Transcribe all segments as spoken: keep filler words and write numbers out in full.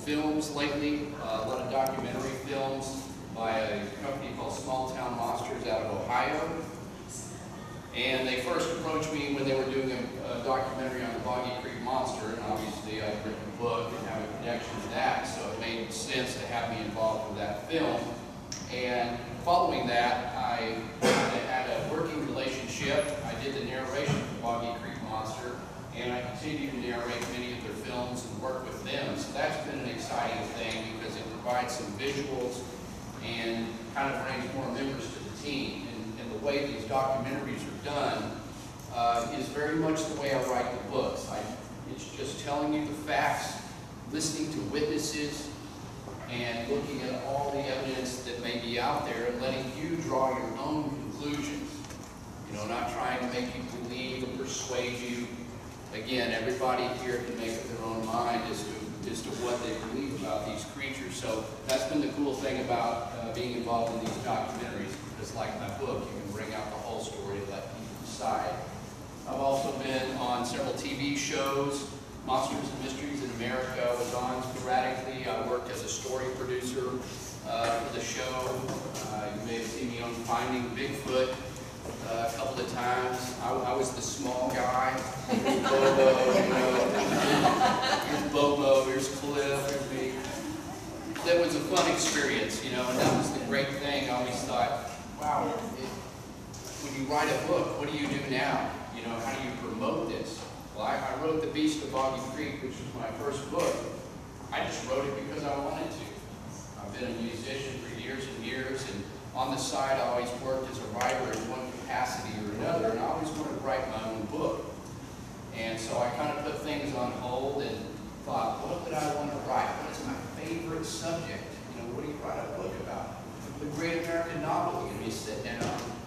films lately, uh, a lot of documentary films by a company called Small Town Monsters out of Ohio. And they first approached me when they were doing a, a documentary on the Boggy Creek Monster, and obviously I'd written a book and have a connection to that, so it made sense to have me involved with that film. And following that, I had a working relationship. I did the narration for Boggy Creek Monster, and I continue to narrate many of their films and work with them. So that's been an exciting thing because it provides some visuals and kind of brings more members to the team. And, and the way these documentaries are done uh, is very much the way I write the books. I, it's just telling you the facts, listening to witnesses, and looking at all the evidence that may be out there and letting you draw your own conclusions. You know, not trying to make you believe or persuade you. Again, everybody here can make up their own mind as to, as to what they believe about these creatures. So that's been the cool thing about uh, being involved in these documentaries, because like my book, you can bring out the whole story and let people decide. I've also been on several T V shows. Monsters and Mysteries in America I was on sporadically. I worked as a story producer uh, for the show. Uh, you may have seen me on Finding Bigfoot uh, a couple of times. I, I was the small guy. Here's Bobo, you know. Here's Bobo, here's Cliff, here's me. That was a fun experience, you know, and that was the great thing. I always thought, wow, it, when you write a book, what do you do now? You know, how do you promote this? Well, I, I wrote The Beast of Boggy Creek, which was my first book. I just wrote it because I wanted to. I've been a musician for years and years, and on the side I always worked as a writer in one capacity or another, and I always wanted to write my own book. And so I kind of put things on hold and thought, what would I want to write? What is my favorite subject? You know, what do you write a book about? The Great American Novel. You just sit down.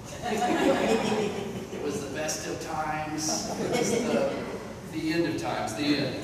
It was the best of times. It was the, the end of times, the end.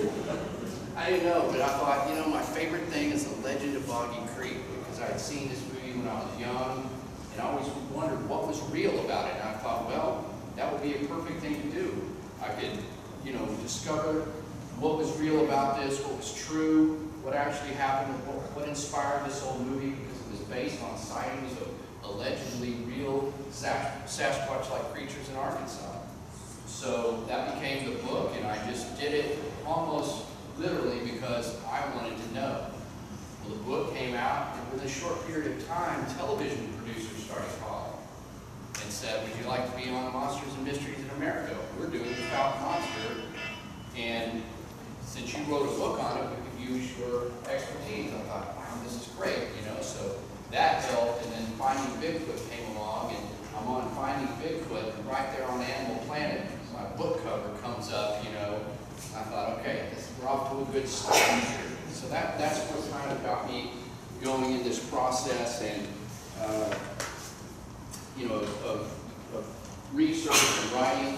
I didn't know, but I thought, you know, my favorite thing is The Legend of Boggy Creek, because I had seen this movie when I was young, and I always wondered what was real about it. And I thought, well, that would be a perfect thing to do. I could, you know, discover what was real about this, what was true, what actually happened, what, what inspired this whole movie, because it was based on sightings of allegedly real Sasquatch-like creatures in Arkansas. So that became the book, and I just did it almost literally because I wanted to know. Well, the book came out, and within a short period of time, television producers started calling and said, would you like to be on Monsters and Mysteries in America? We're doing the Fountain Monster, and since you wrote a book on it, we could use your expertise. I thought, wow, this is great, you know, so that helped, and then Finding Bigfoot came along, and I'm on Finding Bigfoot, and right there on Animal Planet, my book cover comes up, you know. I thought, okay, this, we're off to a good start here. So that, that's what kind of got me going in this process and, uh, you know, of, of research and writing.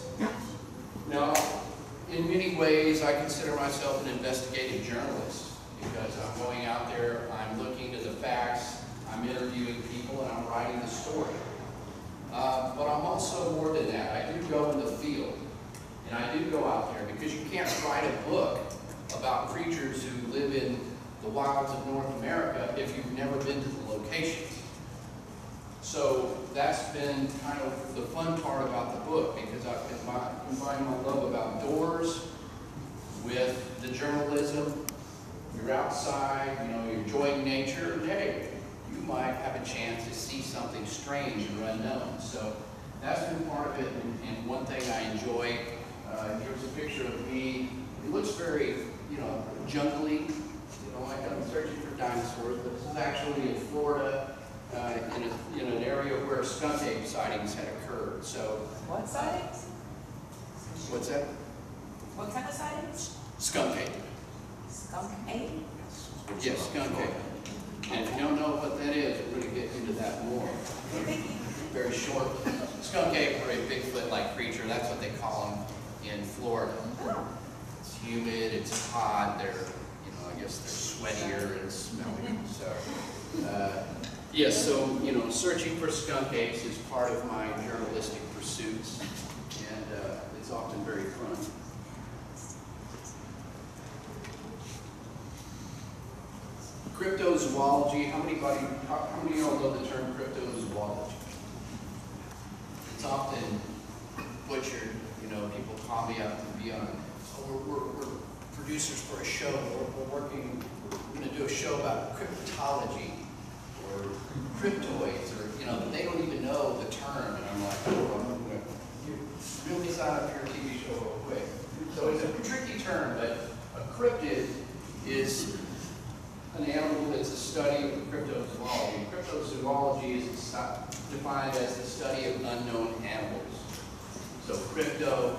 Now, in many ways, I consider myself an investigative journalist because I'm going out there, I'm looking at the facts, I'm interviewing people, and I'm writing the story. Uh, but I'm also more than that. I do go in the field, and I do go out there because you can't write a book about creatures who live in the wilds of North America if you've never been to the locations. So that's been kind of the fun part about the book, because I've combined my love of outdoors with the journalism. You're outside, you know, you're enjoying nature, and hey, you might have a chance to see something strange or unknown. So that's been part of it, and, and one thing I enjoy, uh, here's a picture of me. It looks very, you know, jungly, you know, like I'm searching for dinosaurs, but this is actually in Florida, uh, in, a, in an area where skunk ape sightings had occurred. So what sightings? What's that? What kind of sightings? Skunk ape. Skunk ape? Yes, skunk ape. And if you don't know what that is, we're going to get into that more. Very short. Skunk ape are a Bigfoot-like creature. That's what they call them in Florida. It's humid, it's hot, they're, you know, I guess they're sweatier and smelly. So, uh, yes, so, you know, searching for skunk apes is part of my journalistic pursuits, and uh, it's often very fun. Cryptozoology, how many, body, how, how many of y'all know the term cryptozoology? It's often butchered, you know, people call me up to be on, oh, we're, we're, we're producers for a show, we're, we're working, we're going to do a show about cryptology or cryptoids, or, you know, they don't even know the term, and I'm like, oh, I'm going to really sign up for your T V show real quick. So it's a tricky term, but a cryptid is an animal that's a study of cryptozoology. Cryptozoology is defined as the study of unknown animals. So crypto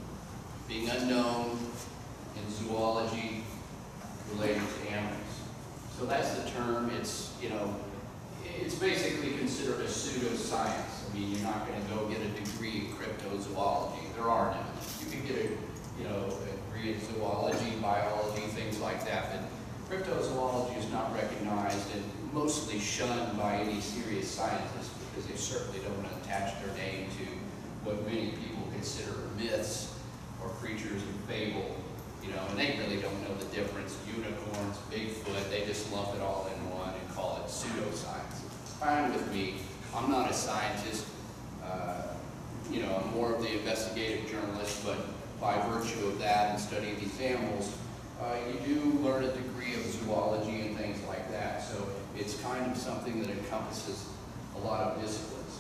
being unknown, and zoology related to animals. So that's the term. It's, you know, it's basically considered a pseudoscience. I mean, you're not going to go get a degree in cryptozoology. There are none. You can get a, you know, a degree in zoology, biology, things like that. But cryptozoology is not recognized and mostly shunned by any serious scientists because they certainly don't want to attach their name to what many people consider myths or creatures of fable, you know, and they really don't know the difference. Unicorns, Bigfoot, they just lump it all in one and call it pseudoscience. Fine with me. I'm not a scientist. Uh, you know, I'm more of the investigative journalist, but by virtue of that and studying these animals, Uh, you do learn a degree of zoology and things like that, so it's kind of something that encompasses a lot of disciplines.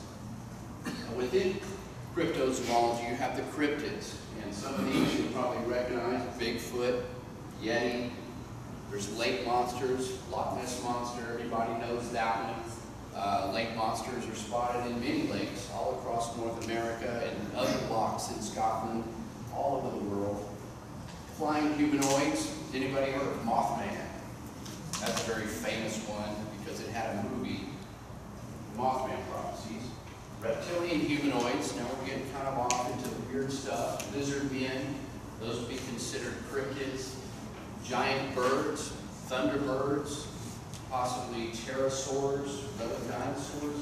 Now, within cryptozoology, you have the cryptids, and some of these you probably recognize: Bigfoot, Yeti. There's lake monsters, Loch Ness Monster, everybody knows that one. Uh, lake monsters are spotted in many lakes all across North America and other lochs in Scotland, all over the world. Flying humanoids. Anybody heard of Mothman? That's a very famous one because it had a movie, Mothman Prophecies. Reptilian humanoids. Now we're getting kind of off into weird stuff. Lizardmen. Those would be considered cryptids. Giant birds, thunderbirds, possibly pterosaurs, other dinosaurs.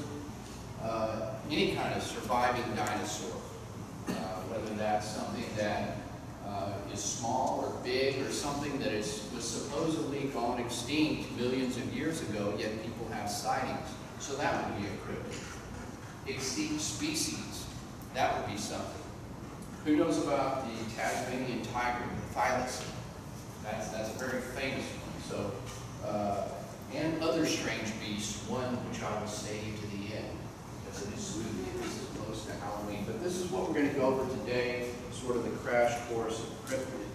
Uh, any kind of surviving dinosaur. Uh, whether that's something that Uh, is small or big or something that is, was supposedly gone extinct millions of years ago, yet people have sightings. So that would be a cryptid. Extinct species, that would be something. Who knows about the Tasmanian tiger, the thylacine? That's, that's a very famous one. So, uh, and other strange beasts, one which I will save to the end, because it is spooky and this is close to Halloween. But this is what we're going to go over today, sort of the crash course of cryptids.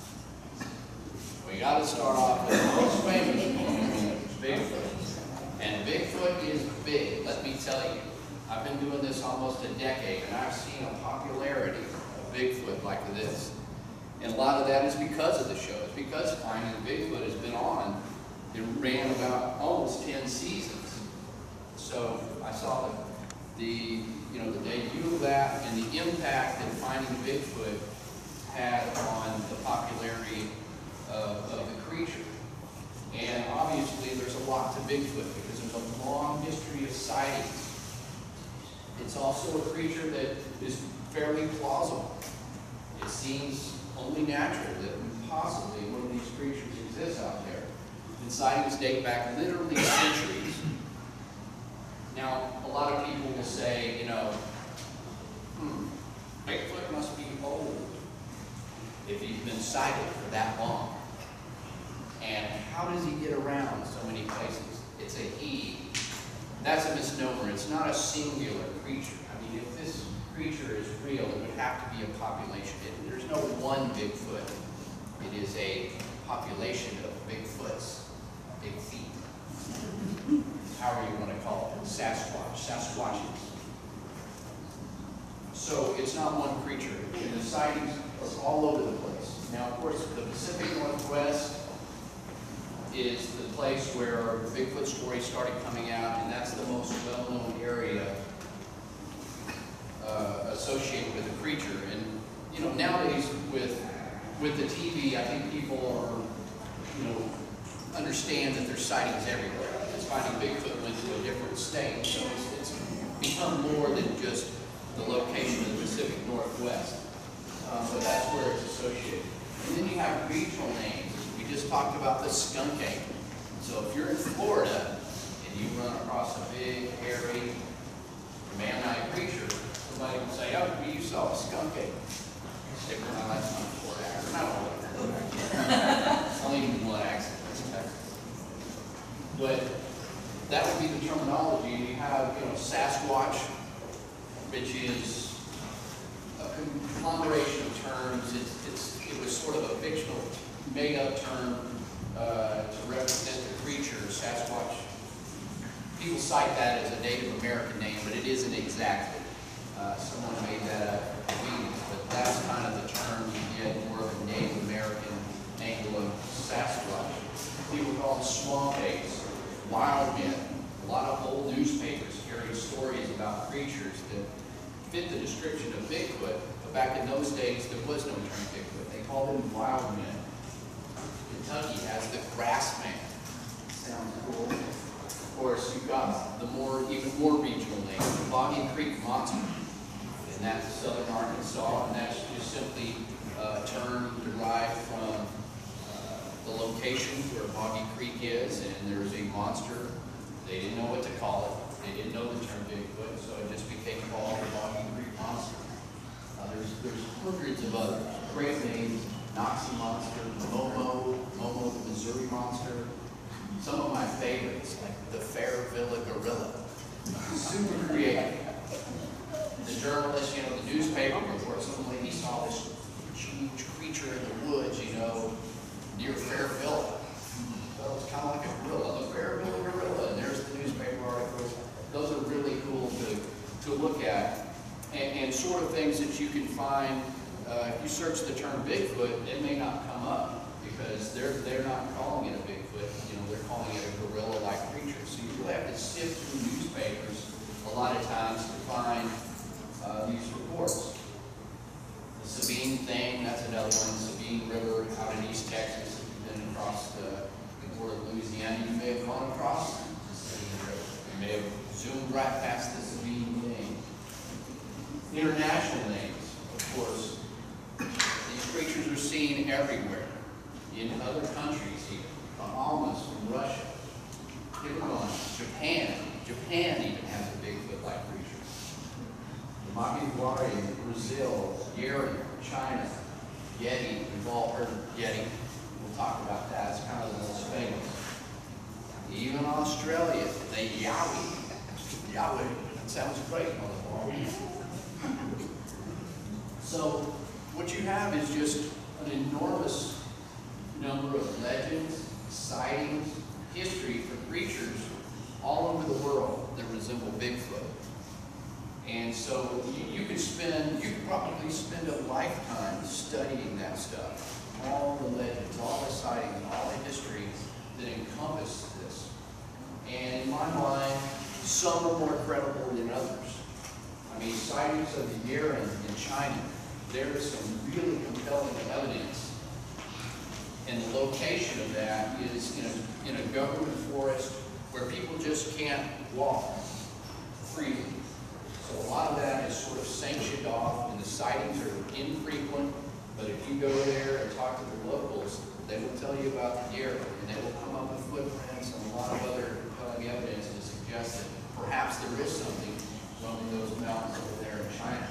We got to start off with the most famous one, Bigfoot. And Bigfoot is big, let me tell you. I've been doing this almost a decade, and I've seen a popularity of Bigfoot like this. And a lot of that is because of the show. It's because Finding Bigfoot has been on. It ran about almost ten seasons. So I saw the, the you know, the debut of that and the impact that Finding Bigfoot had on the popularity of, of the creature. And obviously there's a lot to Bigfoot because there's a long history of sightings. It's also a creature that is fairly plausible. It seems only natural that possibly one of these creatures exists out there. And sightings date back literally centuries. Now, a lot of people will say, you know, hmm, Bigfoot must be old if he's been sighted for that long. And how does he get around so many places? It's a he. That's a misnomer. It's not a singular creature. I mean, if this creature is real, it would have to be a population. It, there's no one Bigfoot. It is a population of Bigfoots, big feet. However you want to call it, Sasquatch, Sasquatches. So it's not one creature. And the sightings are all over the place. Now, of course, the Pacific Northwest is the place where Bigfoot stories started coming out, and that's the most well-known area uh, associated with the creature. And you know, nowadays with with the T V, I think people are, you know, understand that there's sightings everywhere. Finding Bigfoot went to a different state, so it's, it's become more than just the location of the Pacific Northwest. Um, but that's where it's associated. And then you have regional names. We just talked about the skunk ape. So if you're in Florida and you run across a big, hairy, man-like creature, somebody will say, oh, you saw a skunk ape. They were not, that's not Florida accent. Not all of them. Only even one accent. But that would be the terminology. You have, you know, Sasquatch, which is a conglomeration of terms. It's, it's, it was sort of a fictional, made-up term uh, to represent the creature, Sasquatch. People cite that as a Native American name, but it isn't exactly. Uh, someone made that up, but that's kind of the term you get more of a Native American angle of Sasquatch. People call them swamp apes, wild men. A lot of old newspapers carry stories about creatures that fit the description of Bigfoot, but back in those days there was no term Bigfoot. They called them wild men. Kentucky has the grass man. Sounds cool. Of course, you've got the more, even more regional name, the Boggy Creek Monster. And that's southern Arkansas, and that's just simply a term derived from uh, the location where Boggy Creek is, and there's a monster. They didn't know what to call it. They didn't know the term Bigfoot, so it just became called the Boggy Creek Monster. Uh, there's, there's hundreds of others. Great names, Noxie Monster, Momo, Momo the Missouri Monster. Some of my favorites, like the Fairvilla Gorilla. Super creative. The journalist, you know, the newspaper report, some lady saw this huge creature in the woods, you know, near Fairvilla. Well, it's kind of like a gorilla, the Fairvilla Gorilla, and there's the newspaper articles. Those are really cool to, to look at, and, and sort of things that you can find. Uh, if you search the term Bigfoot, it may not come up because they're, they're not calling it a Bigfoot, you know, they're calling it a gorilla-like creature. So you really have to sift through newspapers a lot of times to find Uh, these reports. The Sabine thing, that's another one. Sabine River out in East Texas. If you've been across the, the border of Louisiana, you may have gone across the Sabine River. You may have zoomed right past the Sabine thing. International names, of course. These creatures are seen everywhere. In other countries even. Bahamas, from Russia. Keep going. Japan. Japan even has a Bigfoot-like creature. Makiwari in Brazil, Yeri, China, Yeti, we've all heard of Yeti. We'll talk about that, it's kind of the most famous. Even Australia, they Yowie. Yowie, that sounds great, motherfucker. So, what you have is just an enormous number of legends, sightings, history for creatures all over the world that resemble Bigfoot. And so you, you could spend, you could probably spend a lifetime studying that stuff. All the legends, all the sightings, all the history that encompass this. And in my mind, some are more credible than others. I mean, sightings of the year in, in China, there is some really compelling evidence. And the location of that is in a, in a government forest where people just can't walk freely. So a lot of that is sort of sanctioned off, and the sightings are infrequent, but if you go there and talk to the locals, they will tell you about the deer, and they will come up with footprints and a lot of other compelling evidence to suggest that perhaps there is something roaming those mountains over there in China.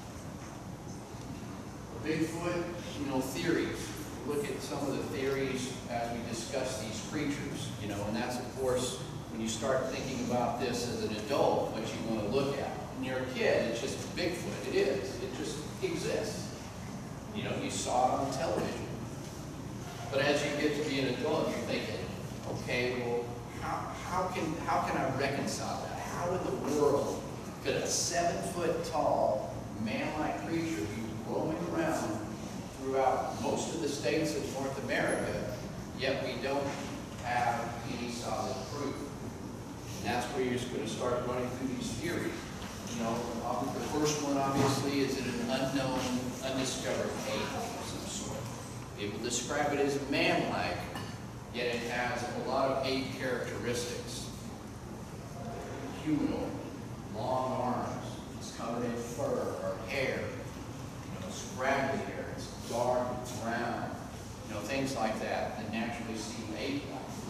Bigfoot, you know, theories. Look at some of the theories as we discuss these creatures, you know, and that's, of course, when you start thinking about this as an adult, what you want to look at. When you're a kid, it's just Bigfoot. It is. It just exists. You know, you saw it on television. But as you get to be an adult, you're thinking, okay, well, how, how can how can I reconcile that? How in the world could a seven-foot-tall, man-like creature be roaming around throughout most of the states of North America, yet we don't have any solid proof? And that's where you're just going to start running through these theories. You know, the first one, obviously, is it an unknown, undiscovered ape of some sort. People describe it as man-like, yet it has a lot of ape characteristics. Humanoid, long arms, it's covered in fur or hair, you know, scraggly hair, it's dark, it's round, you know, things like that that naturally seem ape-like.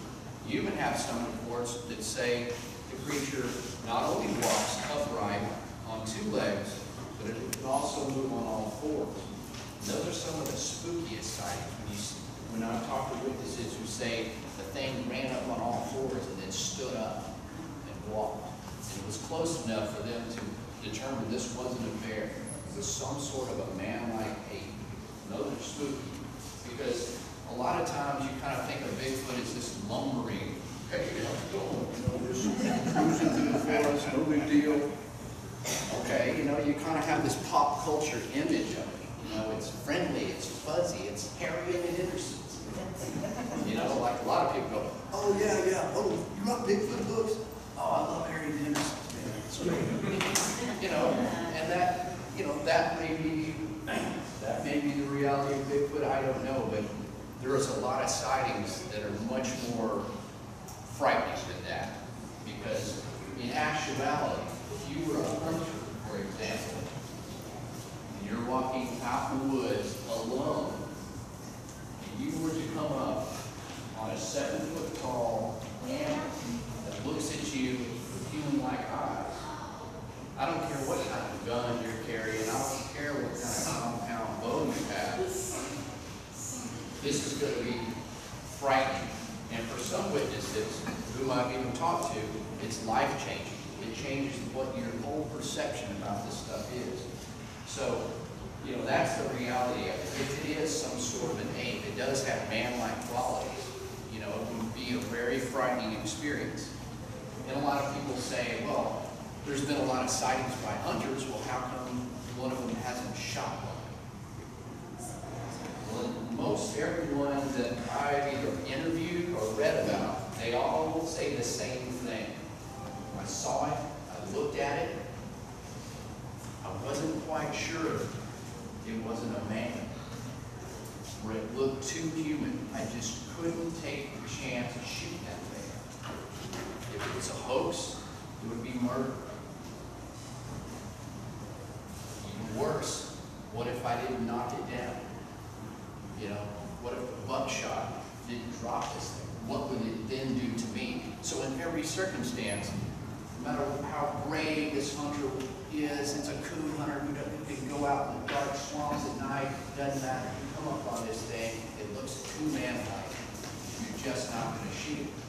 You even have some reports that say the creature not only walks upright on two legs, but it can also move on all fours. And those are some of the spookiest sightings. When, you, when I talk to witnesses who say the thing ran up on all fours and then stood up and walked. And it was close enough for them to determine this wasn't a bear. It was some sort of a man-like ape. And those are spooky because a lot of times you kind of think of Bigfoot as this lumbering, hey, how's it going? You know, just cruising through the forest, no big deal. Okay, you know, you kind of have this pop culture image of it. You know, it's friendly, it's fuzzy, it's Harry and the Hendersons. You know, like a lot of people go, oh yeah, yeah, oh, you got Bigfoot books? Oh, I love Harry and the Hendersons, man. It's great. You know, and that, you know, that may be, that may be the reality of Bigfoot, I don't know, but there is a lot of sightings that are much more frightening than that. Because in actuality, if you were a hunter, for example, and you're walking out in the woods alone, and you were to come up on a seven foot tall animal that looks at you with human-like eyes, I don't care what kind of gun you're carrying, I don't care what kind of compound bow you have, this is going to be frightening. And for some witnesses, whom I've even talked to, it's life-changing. It changes what your whole perception about this stuff is. So, you know, that's the reality of it. If it is some sort of an ape, it does have man-like qualities. You know, it would be a very frightening experience. And a lot of people say, well, there's been a lot of sightings by hunters. Well, how come one of them hasn't shot one? Well, most everyone that I've either interviewed or read about, they all say the same thing. I saw it, I looked at it, I wasn't quite sure it wasn't a man, or it looked too human. I just couldn't take the chance of shooting that thing. If it was a hoax, it would be murder. Even worse, what if I didn't knock it down? You know, what if the buckshot didn't drop this thing? What would it then do to me? So in every circumstance, no matter how brave this hunter is, it's a coon hunter who can go out in the dark swamps at night, doesn't matter. You come up on this thing, it looks too man-like. You're just not going to shoot it.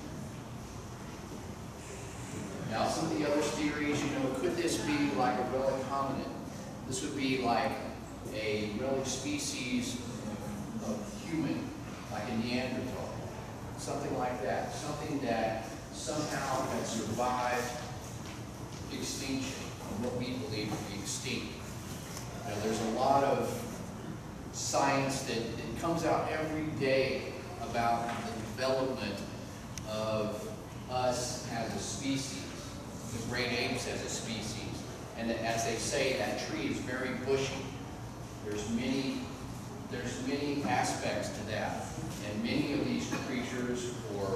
Now, some of the other theories, you know, could this be like a relic hominid? This would be like a relic species of human, like a Neanderthal. Something like that. Something that somehow had survived extinction, or what we believe to be extinct. Now, there's a lot of science that, that comes out every day about the development of us as a species, the great apes as a species. And as they say, that tree is very bushy. There's many, there's many aspects to that. And many of these creatures, or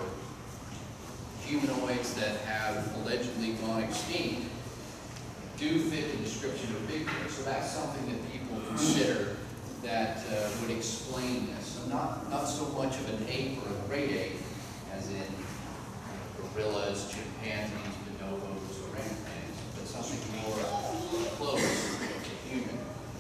humanoids that have allegedly gone extinct, do fit the description of Bigfoot. So that's something that people consider that uh, would explain this. So not, not so much of an ape or a great ape, as in gorillas, chimpanzees, bonobos, orangutans, but something more close to human.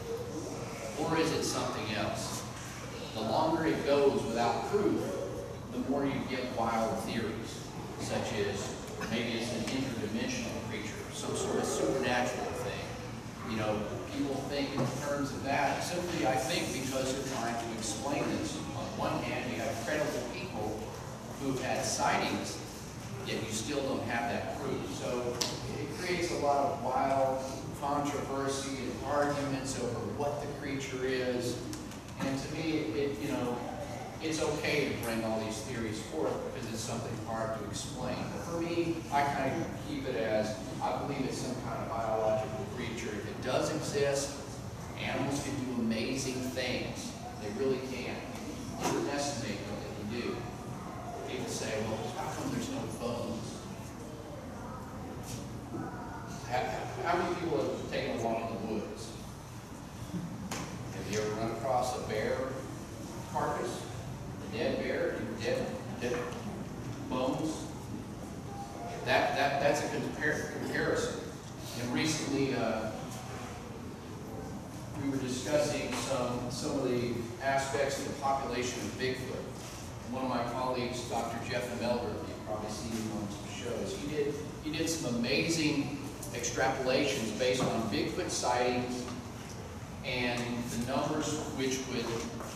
Or is it something else? The longer it goes without proof, the more you get wild theories, such as maybe it's an interdimensional creature, some sort of supernatural thing. You know, people think in terms of that simply, I think, because they're trying to explain this. On one hand, you have credible people who've had sightings, yet you still don't have that proof. So it creates a lot of wild controversy and arguments over what the creature is. And to me, it, it, you know, it's okay to bring all these theories forth because it's something hard to explain. But for me, I kind of keep it as, I believe it's some kind of biological creature. If it does exist, animals can do amazing things. They really can. You underestimate what they can do. People say, well, how come there's no bones? How, how many people have taken a walk in the woods? Have you ever run across a bear carcass? A dead bear? Dead, dead bones? aspects of the population of Bigfoot. One of my colleagues, Doctor Jeff Melber, you've probably seen him on some shows, he did, he did some amazing extrapolations based on Bigfoot sightings and the numbers which would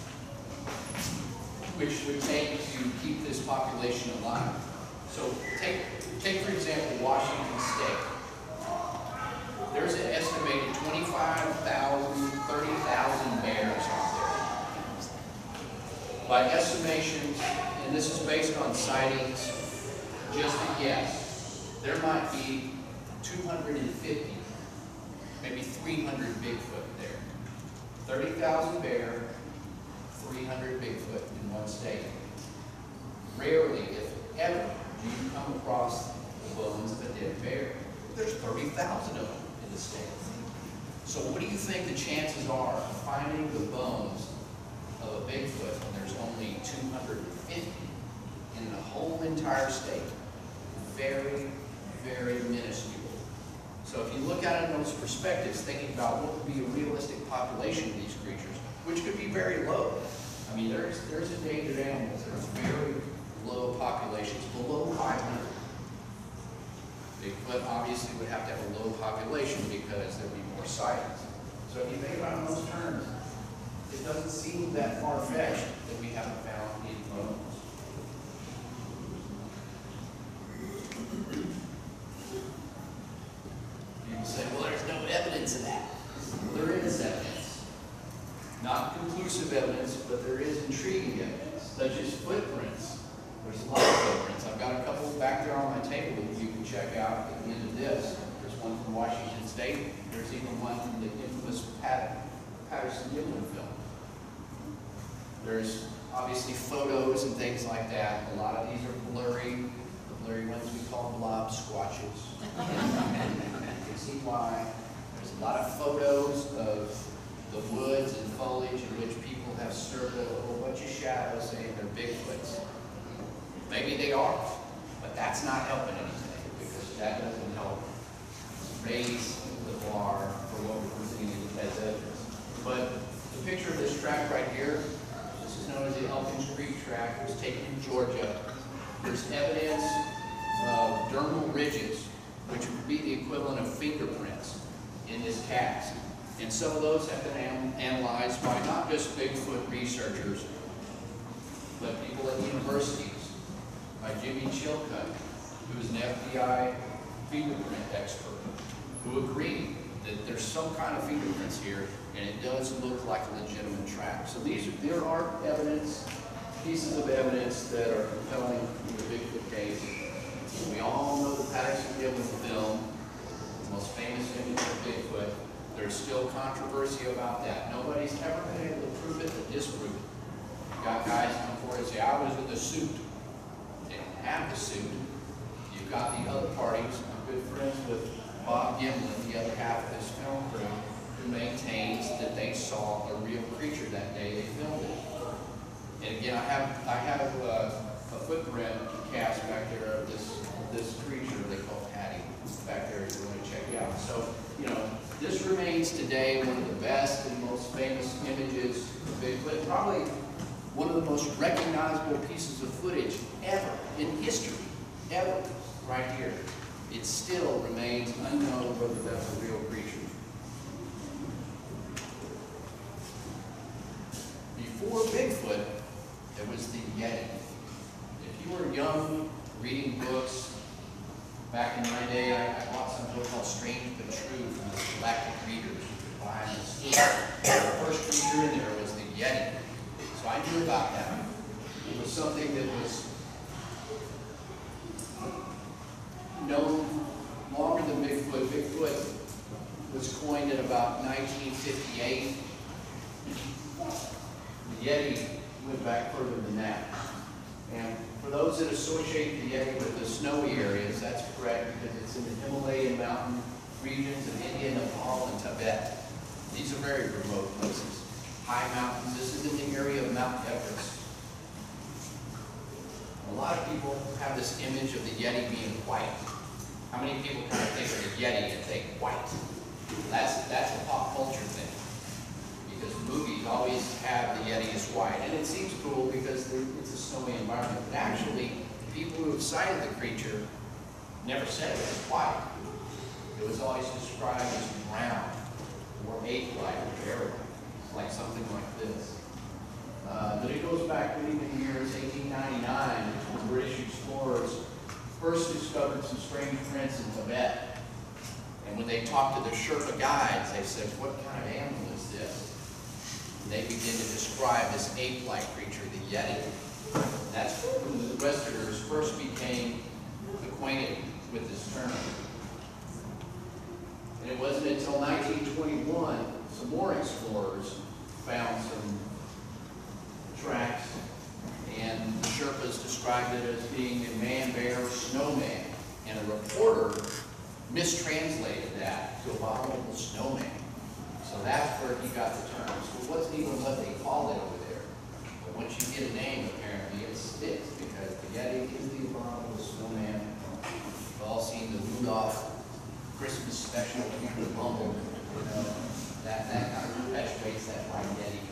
which would take to keep this population alive. So take, take for example, Washington State. There's an estimated twenty-five thousand, thirty thousand bears out there. By estimations, and this is based on sightings, just a guess, there might be two hundred fifty, maybe three hundred Bigfoot there. thirty thousand bear, three hundred Bigfoot in one state. Rarely, if ever, do you come across the bones of a dead bear. There's thirty thousand of them in the state. So what do you think the chances are of finding the bones of a Bigfoot when there's only two hundred fifty in the whole entire state? Very, very minuscule. So if you look at it in those perspectives, thinking about what would be a realistic population of these creatures, which could be very low. I mean, there's, there's endangered animals. There's very low populations, below five hundred. Bigfoot obviously would have to have a low population because there'd be more sightings. So if you think about it in those terms, it doesn't seem that far-fetched that we haven't found any bones. People say, well, there's no evidence of that. Well, there is evidence. Not conclusive evidence, but there is intriguing evidence, such as footprints. There's a lot of footprints. I've got a couple back there on my table that you can check out at the end of this. There's one from Washington State. There's even one from the infamous Pat Patterson-Gimlin film. There's obviously photos and things like that. A lot of these are blurry. The blurry ones we call blob squatches. You can see why. There's a lot of photos of the woods and foliage in which people have circled a whole bunch of shadows saying they're Bigfoots. Maybe they are, but that's not helping anything because that doesn't help raise the bar for what we're presenting as evidence. But the picture of this track right here, this is known as the Elkins Creek track. It was taken in Georgia. There's evidence of dermal ridges, which would be the equivalent of fingerprints in this cast. And some of those have been an analyzed by not just Bigfoot researchers, but people at universities, by Jimmy Chilcutt, who is an F B I fingerprint expert, who agreed that there's some kind of fingerprints here, and it does look like a legitimate track. So these are, there are evidence, pieces of evidence that are compelling in the Bigfoot case. We all know the Patterson-Gimlin film, the most famous image of Bigfoot. There's still controversy about that. Nobody's ever been able to prove it or disprove it. You've got guys come forward and say, I was in the suit. They don't have the suit. You've got the other parties. I'm good friends with Bob Gimlin, the other half of this film crew, who maintains that they saw a real creature that day they filmed it. And again, I have I have uh, a footprint cast back there of this this creature they call Patty back there if you want to check it out. So, you know, this remains today one of the best and most famous images of Bigfoot, probably one of the most recognizable pieces of footage ever in history, ever, right here. It still remains unknown whether that's a real creature. Before Bigfoot, there was the Yeti. If you were young, reading books, back in my day, I, I bought some book called Strange But True from the Galactic Readers. You could buy in the store. The first creature in there was the Yeti. So I knew about that. It was something that was known longer than Bigfoot. Bigfoot was coined in about nineteen fifty-eight. The Yeti went back further than that. And for those that associate the Yeti with the snowy areas, that's correct because it's in the Himalayan mountain regions of India, Nepal, and Tibet. These are very remote places. High mountains. This is in the area of Mount Everest. A lot of people have this image of the Yeti being white. How many people kind of think of the Yeti and think white? That's, that's a pop culture thing. Because because movies always have the Yeti as white, and it seems cool because it's a snowy environment. But actually, people who have sighted the creature never said it was white. It was always described as brown or ape-like or bear-like, like something like this. Uh, but it goes back many, many years, eighteen ninety-nine, when British explorers first discovered some strange prints in Tibet. And when they talked to the Sherpa guides, they said, what kind of animal is this? And they begin to describe this ape-like creature, the Yeti. And that's when the Westerners first became acquainted with this term. And it wasn't until nineteen twenty-one, some more explorers found some tracks, and the Sherpas described it as being a man-bear snowman, and a reporter mistranslated that to abominable snowman. So that's where he got the term. So it wasn't even what they called it over there. But once you get a name, apparently it sticks, because the Yeti is the abominable snowman. We've all seen the Rudolph Christmas special, the Bumble, you know, that, that kind of perpetuates that white Yeti.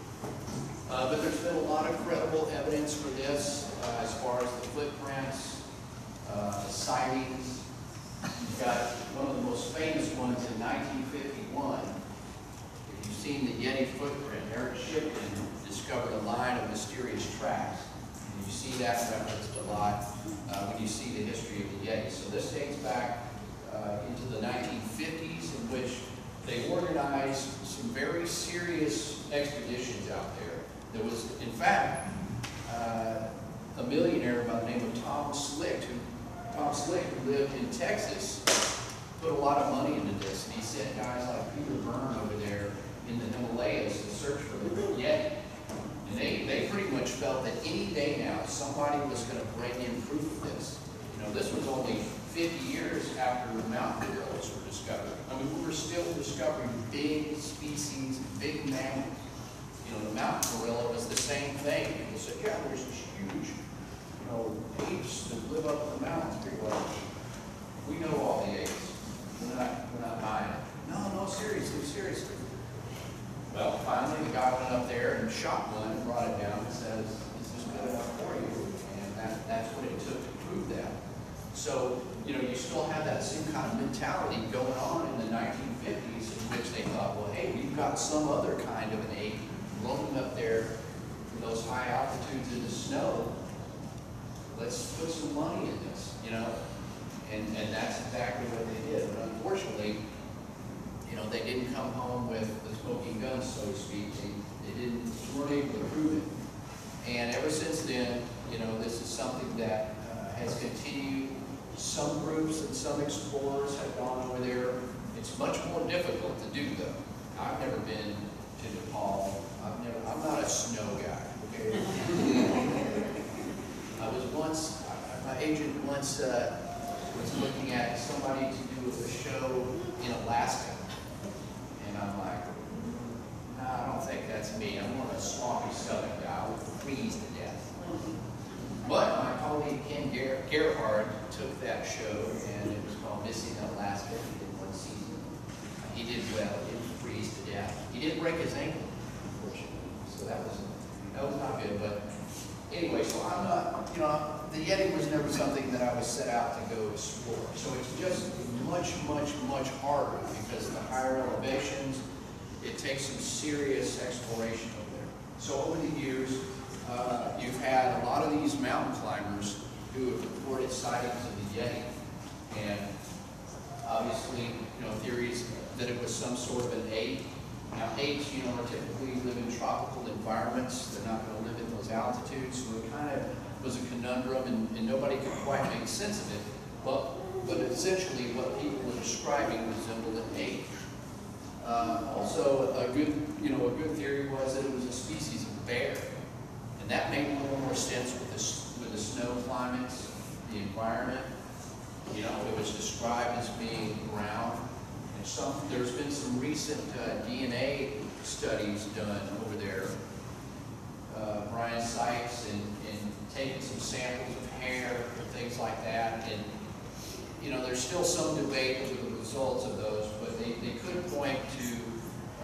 Uh, but there's been a lot of credible evidence for this, uh, as far as the footprints, uh, the sightings. You've got one of the most famous ones in nineteen fifty-one. If you've seen the Yeti footprint, Eric Shipton discovered a line of mysterious tracks. And you see that referenced a lot uh, when you see the history of the Yeti. So this dates back uh, into the nineteen fifties, in which they organized some very serious expeditions out there. There was, in fact, uh, a millionaire by the name of Tom Slick, who, Tom Slick, who lived in Texas, put a lot of money into this, and he sent guys like Peter Byrne over there in the Himalayas to search for the Yeti. And they, they pretty much felt that any day now, somebody was going to bring in proof of this. You know, this was only fifty years after mountain gorillas were discovered. I mean, we were still discovering big species, big mammals. You know, the mountain gorilla was the same thing. People said, yeah, there's this huge, you know, apes that live up in the mountains. People are like, we know all the apes. We're not, we're not buying it. No, no, seriously, seriously. Well, finally, the guy went up there and shot one and brought it down and says, is this good enough for you? And that, that's what it took to prove that. So, you know, you still have that same kind of mentality going on in the nineteen fifties, in which they thought, well, hey, we've got some other kind of an ape roaming up there in those high altitudes in the snow. Let's put some money in this, you know? And, and that's exactly what they did. But unfortunately, you know, they didn't come home with the smoking guns, so to speak. They, they didn't, weren't able to prove it. And ever since then, you know, this is something that uh, has continued. Some groups and some explorers have gone over there. It's much more difficult to do, though. I've never been to Nepal. I've never, I'm not a snow guy, okay? I was once, my agent once uh, was looking at somebody to do a show in Alaska. And I'm like, no, I don't think that's me. I'm more of a swampy southern guy. I would freeze to death. But my colleague Ken Ger Gerhard took that show, and it was called Missing Alaska. He did one season. He did well. He didn't freeze to death. He didn't break his ankle, unfortunately. So that was that was not good. But anyway, so I'm not, you know, the Yeti was never something that I was set out to go explore. So it's just much, much, much harder because of the higher elevations. It takes some serious exploration over there. So over the years, uh, you've had a lot of these mountain climbers who have reported sightings of the Yeti. And obviously, you know, theories that it was some sort of an ape. Now, apes, you know, are typically live in tropical environments. They're not going to live in those altitudes. So it kind of was a conundrum, and, and nobody could quite make sense of it. But, but essentially, what people were describing resembled an ape. Uh, also, a good, you know, a good theory was that it was a species of bear, and that made a little more sense with the with the snow climates, the environment. You know, it was described as being brown, and some there's been some recent uh, D N A studies done over there. Uh, Brian Sykes and, and taking some samples of hair and things like that, and you know, there's still some debate over the results of those, but they, they could point to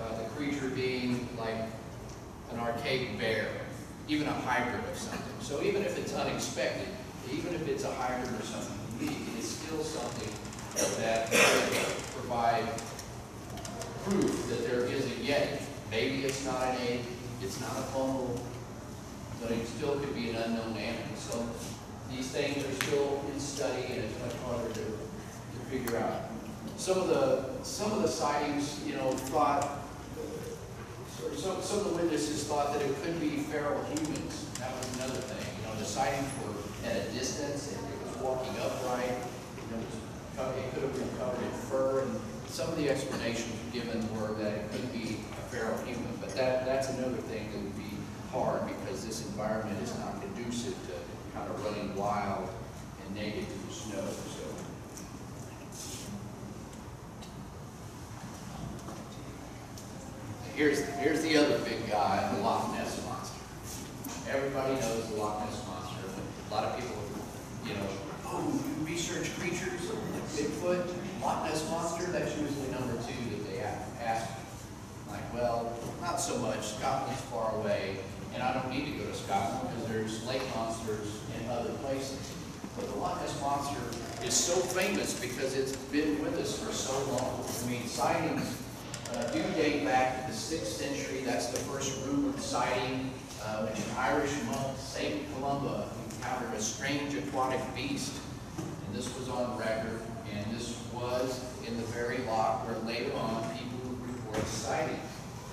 uh, the creature being like an archaic bear, even a hybrid of something. So even if it's unexpected, even if it's a hybrid or something unique, it is still something that could provide proof that there is a Yeti. Maybe it's not an ape, it's not a fungal, but it still could be an unknown animal. So these things are still in study, and it's much harder to, to figure out. Some of the some of the sightings, you know, thought. Some, some of the witnesses thought that it could be feral humans. That was another thing. You know, the sightings were at a distance, and it was walking upright. You know, it, was, it could have been covered in fur. And some of the explanations given were that it could be a feral human. But that, that's another thing that would be hard, because this environment is not conducive to kind of running wild and naked in the snow. So. Here's, here's the other big guy, the Loch Ness Monster. Everybody knows the Loch Ness Monster. A lot of people, you know, oh, you research creatures like Bigfoot, Loch Ness Monster, that's usually number two that they ask. Like, well, not so much. Scotland's far away, and I don't need to go to Scotland because there's lake monsters in other places. But the Loch Ness Monster is so famous because it's been with us for so long. I mean, sightings Uh, do date back to the sixth century. That's the first rumored sighting, uh, which an Irish monk, Saint Columba, encountered a strange aquatic beast. And this was on record, and this was in the very loch where later on people would report sightings.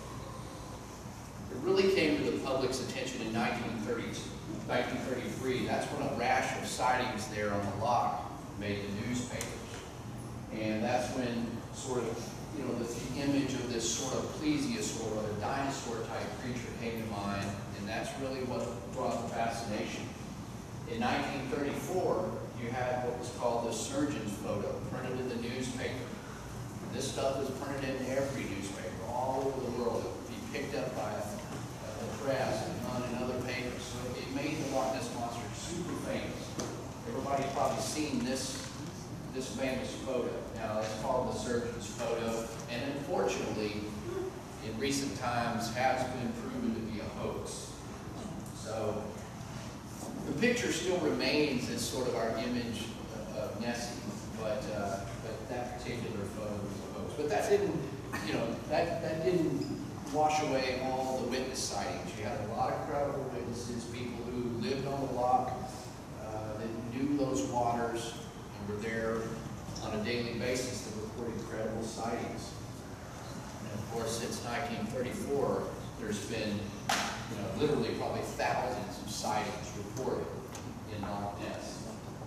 It really came to the public's attention in nineteen thirty-three. That's when a rash of sightings there on the loch made the newspapers. And that's when sort of you know, the, the image of this sort of plesiosaur, or a dinosaur-type creature came to mind, and that's really what brought the fascination. In nineteen thirty-four, you had what was called the surgeon's photo, printed in the newspaper. This stuff was printed in every newspaper all over the world. It would be picked up by uh, the press and on in other papers. So it made the Loch Ness Monster super famous. Everybody's probably seen this this famous photo. Now, it's called the surgeon's photo, and unfortunately, in recent times, has been proven to be a hoax. So, the picture still remains as sort of our image of Nessie, but, uh, but that particular photo was a hoax. But that didn't, you know, that, that didn't wash away all the witness sightings. You had a lot of credible witnesses, people who lived on the loch, uh, that knew those waters, were there on a daily basis that reported credible sightings. And of course, since nineteen thirty-four, there's been, you know, literally probably thousands of sightings reported in Loch Ness.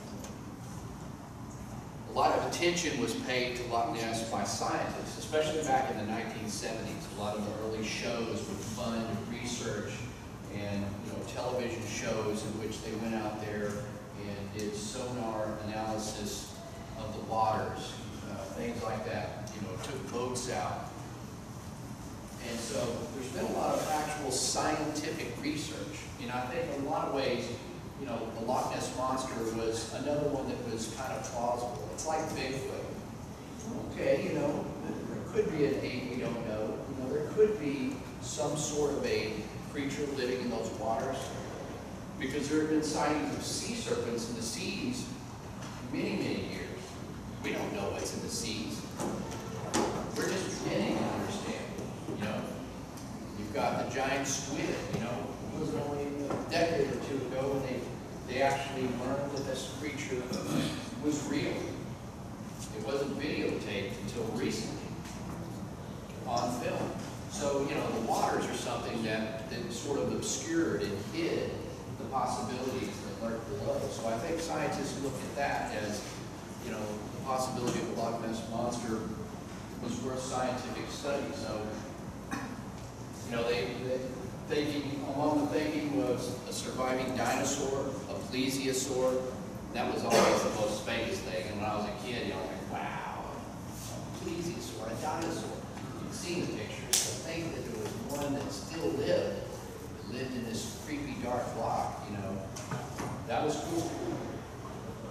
A lot of attention was paid to Loch Ness by scientists, especially back in the nineteen seventies. A lot of the early shows would fund research and, you know, television shows in which they went out there and did sonar analysis of the waters, uh, things like that. You know, took boats out. And so there's been a lot of actual scientific research. You know, I think in a lot of ways, you know, the Loch Ness Monster was another one that was kind of plausible. It's like Bigfoot. Okay, you know, there could be an ape we don't know. You know, there could be some sort of a creature living in those waters, because there have been sightings of sea serpents in the seas many, many years. We don't know what's in the seas. We're just beginning to understand. You know, you've got the giant squid. You know, it was only a decade or two ago when they they actually learned that this creature was real. It wasn't videotaped until recently on film. So, you know, the waters are something that, that sort of obscured and hid the possibilities that lurk below. So I think scientists look at that as, you know, the possibility of a Loch Ness Monster was worth scientific study. So, you know, they, they thinking, among the thinking was a surviving dinosaur, a plesiosaur. That was always the most famous thing. And when I was a kid, you know, like, wow, a plesiosaur, a dinosaur. You'd seen the pictures. To think that there was one that still lived, that lived in this creepy dark loch, you know, that was cool.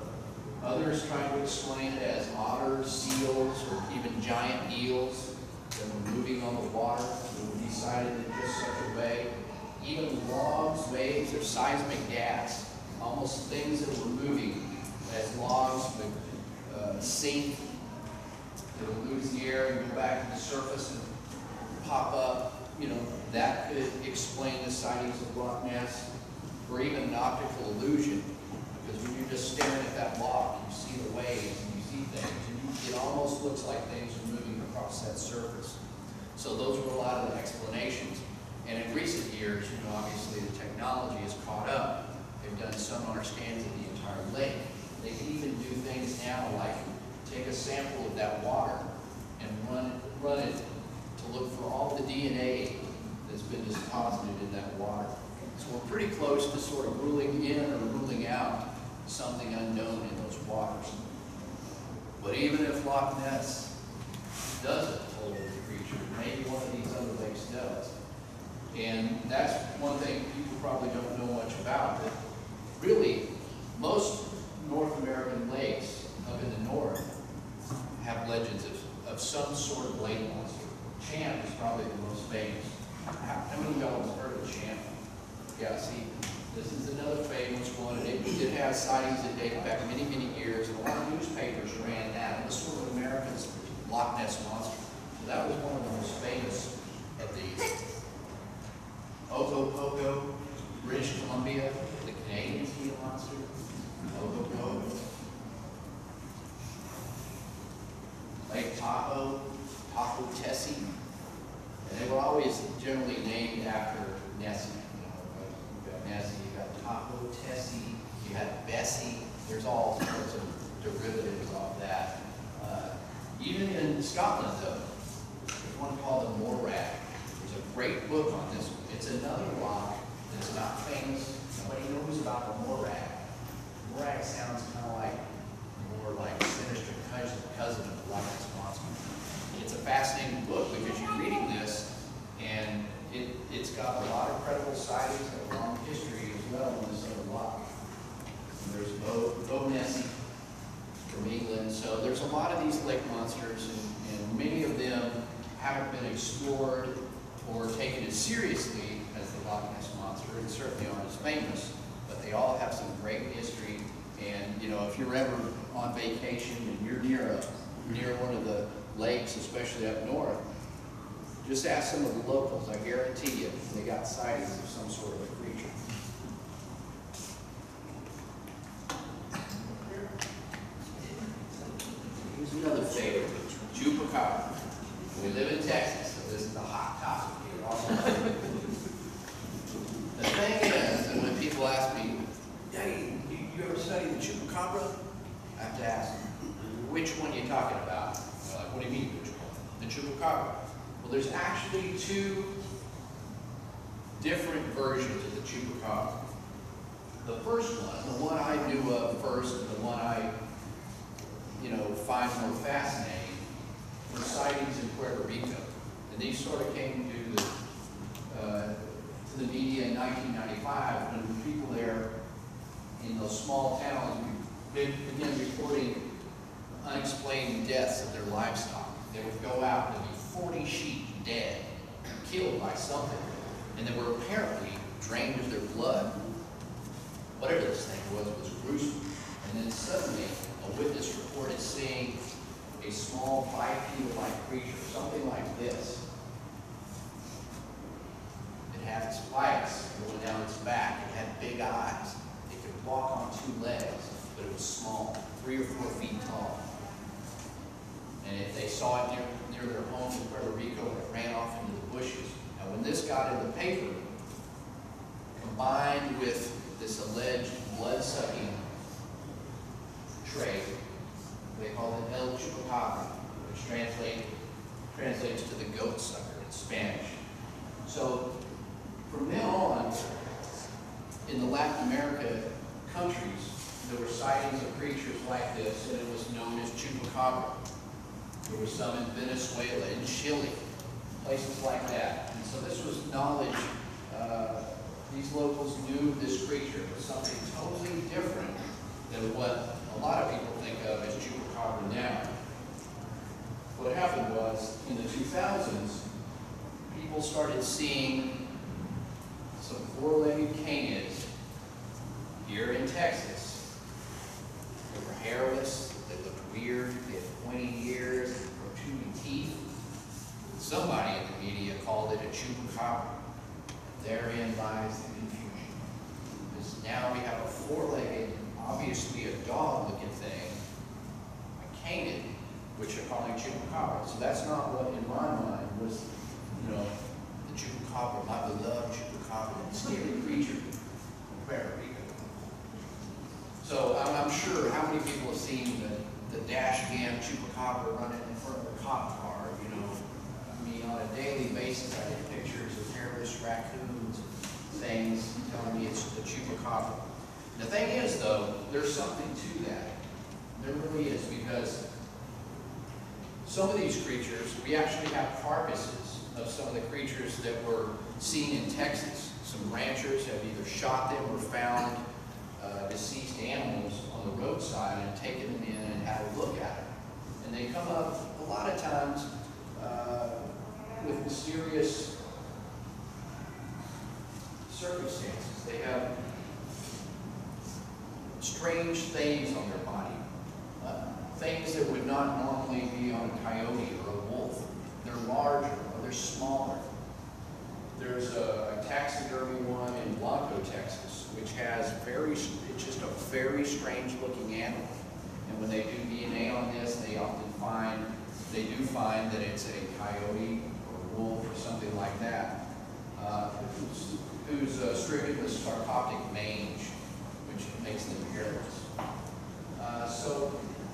Others trying to explain it as otters, seals, or even giant eels. that were moving on the water, that were decided in just such a way. Even logs, waves, or seismic gas, almost things that were moving as logs would uh, sink, they would lose the air and go back to the surface and pop up. You know, that could explain the sightings of Loch Ness, or even an optical illusion, because when you're just staring at that log, you see the waves and you see things, and you, it almost looks like things are moving across that surface. So those were a lot of the explanations. And in recent years, you know, obviously the technology has caught up. They've done sonar scans of the entire lake. They can even do things now like take a sample of that water and run it, run it to look for all the D N A that's been deposited in that water. So we're pretty close to sort of ruling in or ruling out something unknown in those waters. But even if Loch Ness doesn't hold a creature, maybe one of these other lakes does. And that's one thing people probably don't know much about, but really, most North American lakes up in the north have legends of, of some sort of lake monster. Champ is probably the most famous. How, how many of y'all have heard of Champ? Yeah, see, this is another famous one, and it did have sightings that date back many, many years, and a lot of newspapers ran that. It was sort of America's Loch Ness monster. So that was one of the most famous of these. Ogopogo, British Columbia, the Canadians see a monster. Ogopogo. Lake Tahoe, Tahoe Tessie. And they were always generally named after Nessie. You know, you've got Nessie, you've got Tahoe Tessie, you had Bessie. There's all sorts of derivatives of that. Uh, even in Scotland, though, there's one called the Morag. There's a great book on this one. It's another rock that's not famous. Nobody knows about the Morag. Morag sounds kind of like more like sinister cousin, cousin of the Loch Ness monster. It's a fascinating book because you're reading this, and it, it's got a lot of credible sightings and a long history as well on this other rock. And there's Bo, Bo Nessie from England. So there's a lot of these lake monsters, and, and many of them haven't been explored or taken as seriously as the Loch Ness monster, and certainly aren't as famous, but they all have some great history. And you know, if you're ever on vacation and you're near a near one of the lakes, especially up north, just ask some of the locals. I guarantee you, they got sightings of some sort of a creature. Here's another favorite, Chupacabra. We live in Texas, so this is a hot topic here. Also. The thing is, and when people ask me, hey, you, you ever studied the Chupacabra? I have to ask them, which one are you talking about? They're like, what do you mean, which one? The Chupacabra. Well, there's actually two different versions of the Chupacabra. The first one, the one I knew of first, and the one I, you know, find more fascinating, were sightings in Puerto Rico. And these sort of came to the, uh, to the media in nineteen ninety-five when people there in those small towns began reporting unexplained deaths of their livestock. They would go out and there'd be forty sheep dead, killed by something, and they were apparently drained of their blood. Whatever this thing was, was gruesome. And then suddenly, a witness reported seeing a small bipedal-like creature, something like this. It had spikes going down its back. It had big eyes. It could walk on two legs, but it was small, three or four feet tall. And if they saw it near, near their home in Puerto Rico, it ran off into the bushes. Now, when this got in the paper, combined with this alleged blood-sucking trait, they call it El Chupacabra, which translate, translates to the goat sucker in Spanish. So from then on, in the Latin America countries, there were sightings of creatures like this, and it was known as Chupacabra. There were some in Venezuela, in Chile, places like that. And so this was knowledge. Uh, these locals knew this creature was something totally different than what a lot of people think of as Chupacabra now. What happened was, in the two thousands, started seeing some four-legged canids here in Texas. They were hairless, they looked weird, they had pointy ears, and protruding teeth. Somebody in the media called it a Chupacabra. Therein lies the confusion. Because now we have a four-legged, obviously a dog-looking thing, a canid, which are calling Chupacabra. So that's not what, in my mind, was, you know, the Chupacabra, my beloved Chupacabra, the scary creature from Puerto Rico. So I'm, I'm sure how many people have seen the, the dash cam Chupacabra running in front of a cop car, you know. I mean, on a daily basis, I get pictures of hairless raccoons, things telling me it's the Chupacabra. The thing is, though, there's something to that. There really is, because some of these creatures, we actually have carcasses of some of the creatures that were seen in Texas. Some ranchers have either shot them or found uh, deceased animals on the roadside and taken them in and had a look at them. And they come up a lot of times uh, with mysterious circumstances. They have strange things on their body. Uh, things that would not normally be on a coyote or a wolf. They're larger or they're smaller. There's a, a taxidermy one in Blanco, Texas, which has very, it's just a very strange looking animal. And when they do D N A on this, they often find, they do find that it's a coyote or wolf or something like that, uh, who's, who's uh, stricken with sarcoptic mange, which makes them hairless. Uh, so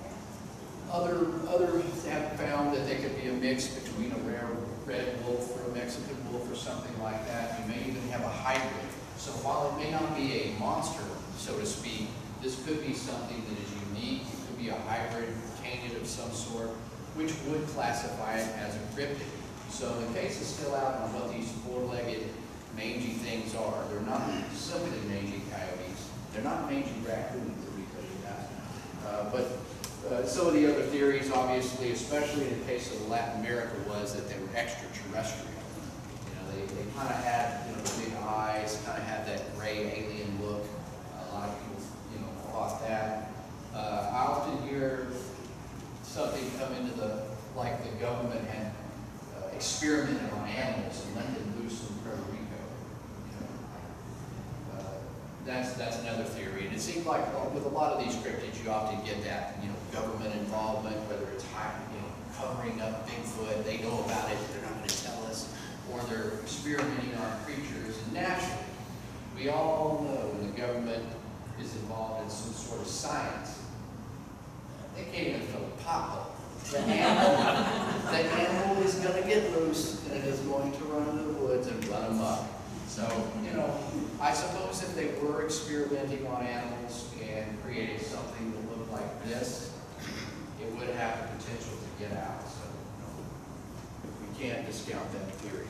other, others have found that they could be a mix between a rare red wolf or a Mexican wolf or something like that. You may even have a hybrid. So while it may not be a monster, so to speak, this could be something that is unique. It could be a hybrid canid of some sort, which would classify it as a cryptid. So the case is still out on what these four-legged mangy things are. They're not simply mangy coyotes. They're not mangy raccoons, let me tell you that. Uh, but uh, some of the other theories, obviously, especially in the case of Latin America, was that they were extraterrestrial. You know, they, they kind of had, you know, the big eyes, kind of had that gray alien look. Uh, a lot of people, you know, thought that. Uh, I often hear something come into the, like the government had uh, experimented on animals and let them loose in Puerto Rico. You know, uh, that's that's another theory, and it seems like with a lot of these cryptids, you often get that, you know, government involvement, whether it's hiding, you know, covering up Bigfoot, they know about it, they're not going to tell us, or they're experimenting on creatures. And naturally, we all know when the government is involved in some sort of science, they can't even fill a pothole. The animal, the animal is going to get loose, and it is going to run into the woods and run amok. So, you know, I suppose if they were experimenting on animals and creating something that looked like this, it would have the potential to get out. So, you know, we can't discount that theory.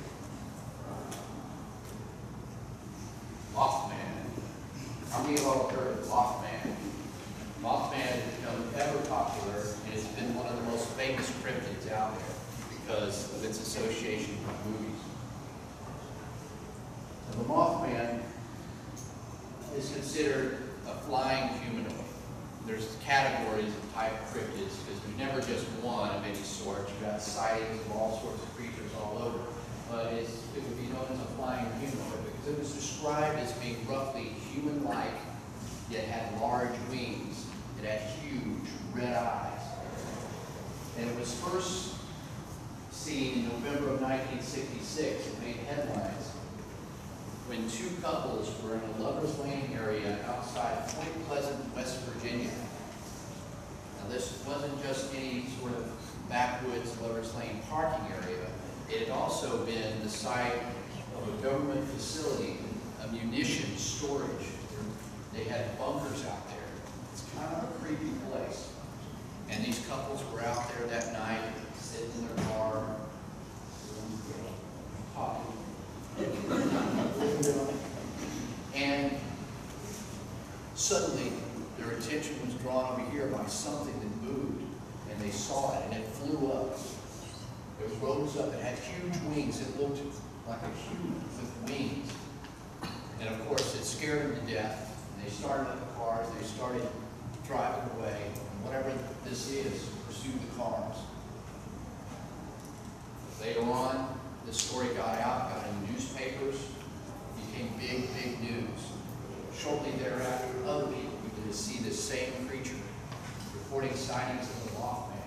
Mothman. How many of you have heard of Mothman? Mothman has become ever popular, and it's been one of the most famous cryptids out there because of its association with movies. Now, the Mothman is considered a flying humanoid. There's categories of type cryptids because there's never just one of any sort. You've got sightings of all sorts of creatures all over. But it's, it would be known as a flying humanoid because it was described as being roughly human-like, yet had large wings. It had huge red eyes. And it was first seen in November of nineteen sixty-six. It made headlines when two couples were in a Lover's Lane area outside Point Pleasant, West Virginia. Now this wasn't just any sort of backwoods Lover's Lane parking area. It had also been the site of a government facility, a munitions storage. They had bunkers out there. It's kind of a creepy place. And these couples were out there that night, sitting in their car, talking. And suddenly, their attention was drawn over here by something that moved, and they saw it, and it flew up. It rose up, it had huge wings. It looked like a human with wings. And of course, it scared them to death. They started up the cars, they started driving away. And whatever this is, pursued the cars. Later on, the story got out, got in newspapers, became big, big news. Shortly thereafter, other people began to see this same creature, reporting sightings of the Mothman.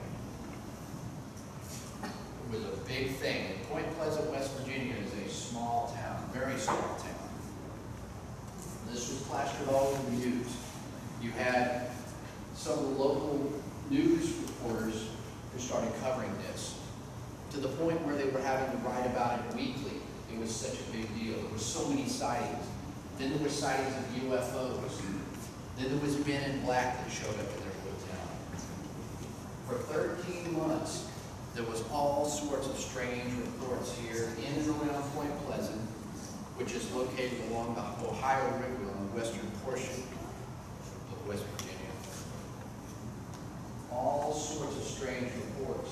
It was a big thing. And Point Pleasant, West Virginia is a small town, very small town. This was plastered all over the news. You had some of the local news reporters who started covering this, to the point where they were having to write about it weekly. It was such a big deal. There were so many sightings. Then there were sightings of U F Os. Then there was men in black that showed up in their little town. For thirteen months, there was all sorts of strange reports here in and around Point Pleasant, which is located along the Ohio River on the western portion of West Virginia. All sorts of strange reports.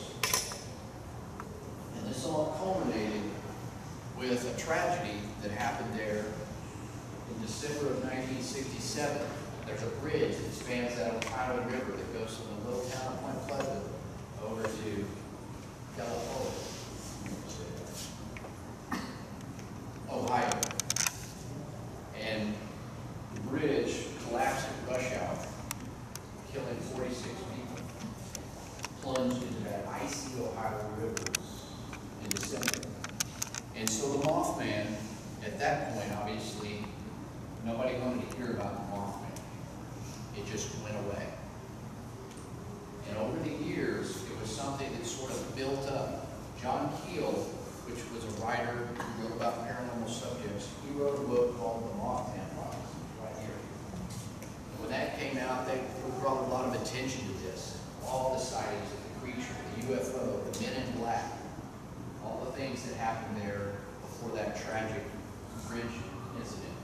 And this all culminated with a tragedy that happened there in December of nineteen sixty-seven. There's a bridge that spans that Ohio River that goes from the little town of Point Pleasant over to California, Ohio. And the bridge collapsed at rush hour, killing forty-six people, plunged into that icy Ohio River in December. And so the Mothman, at that point, obviously, nobody wanted to hear about the Mothman. It just went away. And over the years, it was something that sort of built up. John Keel, which was a writer who wrote about paranormal subjects, he wrote a book called The Mothman Files, right here. And when that came out, they brought a lot of attention to this. All the sightings of the creature, the U F O, the men in black, all the things that happened there before that tragic bridge incident.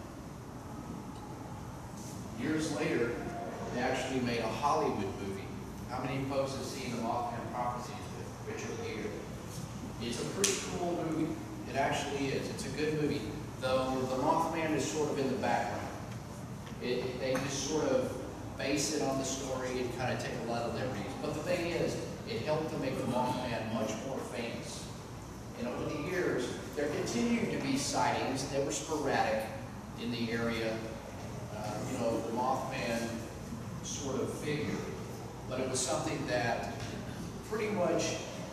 Years later, they actually made a Hollywood movie. How many folks have seen The Mothman Prophecies with Richard Gere? It's a pretty cool movie. It actually is. It's a good movie. Though the Mothman is sort of in the background. It, they just sort of base it on the story and kind of take a lot of liberties. But the thing is, it helped to make the Mothman much more famous. And over the years, there continued to be sightings that were sporadic in the area. Uh, you know, the Mothman sort of figure. But it was something that pretty much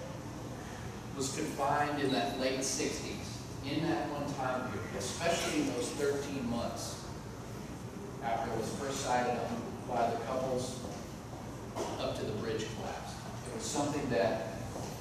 was confined in that late sixties, in that one time period, especially in those thirteen months after it was first sighted by the couples up to the bridge collapse. It was something that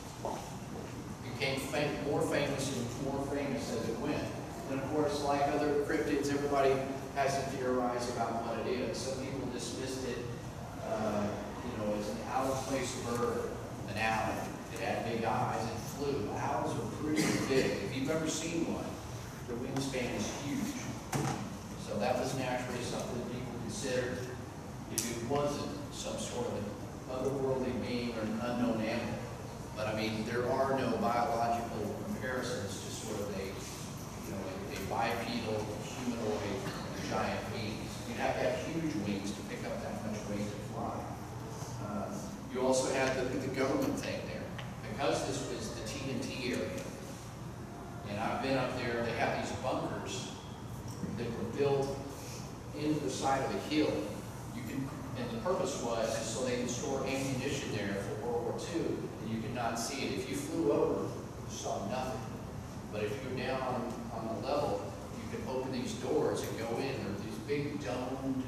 became fam more famous and more famous as it went. And of course, like other cryptids, everybody has to theorize about what it is. Some people dismissed it uh, you know, as an out-of-place bird, an owl. It had big eyes and flew. Owls are pretty big. If you've ever seen one, their wingspan is huge. So that was naturally something that people considered if it wasn't some sort of an otherworldly being or an unknown animal. But I mean, there are no biological comparisons to sort of a, you know, a, a bipedal, humanoid, giant wings. You'd have to have huge wings to pick up that much weight and fly. Uh, you also had the, the government thing there. Because this was the T N T area, and I've been up there, they have these bunkers that were built into the side of a hill. You can, and the purpose was so they could store ammunition there for World War Two, and you could not see it. If you flew over, you saw nothing. But if you were down on, on the level, you could open these doors and go in. There were these big domed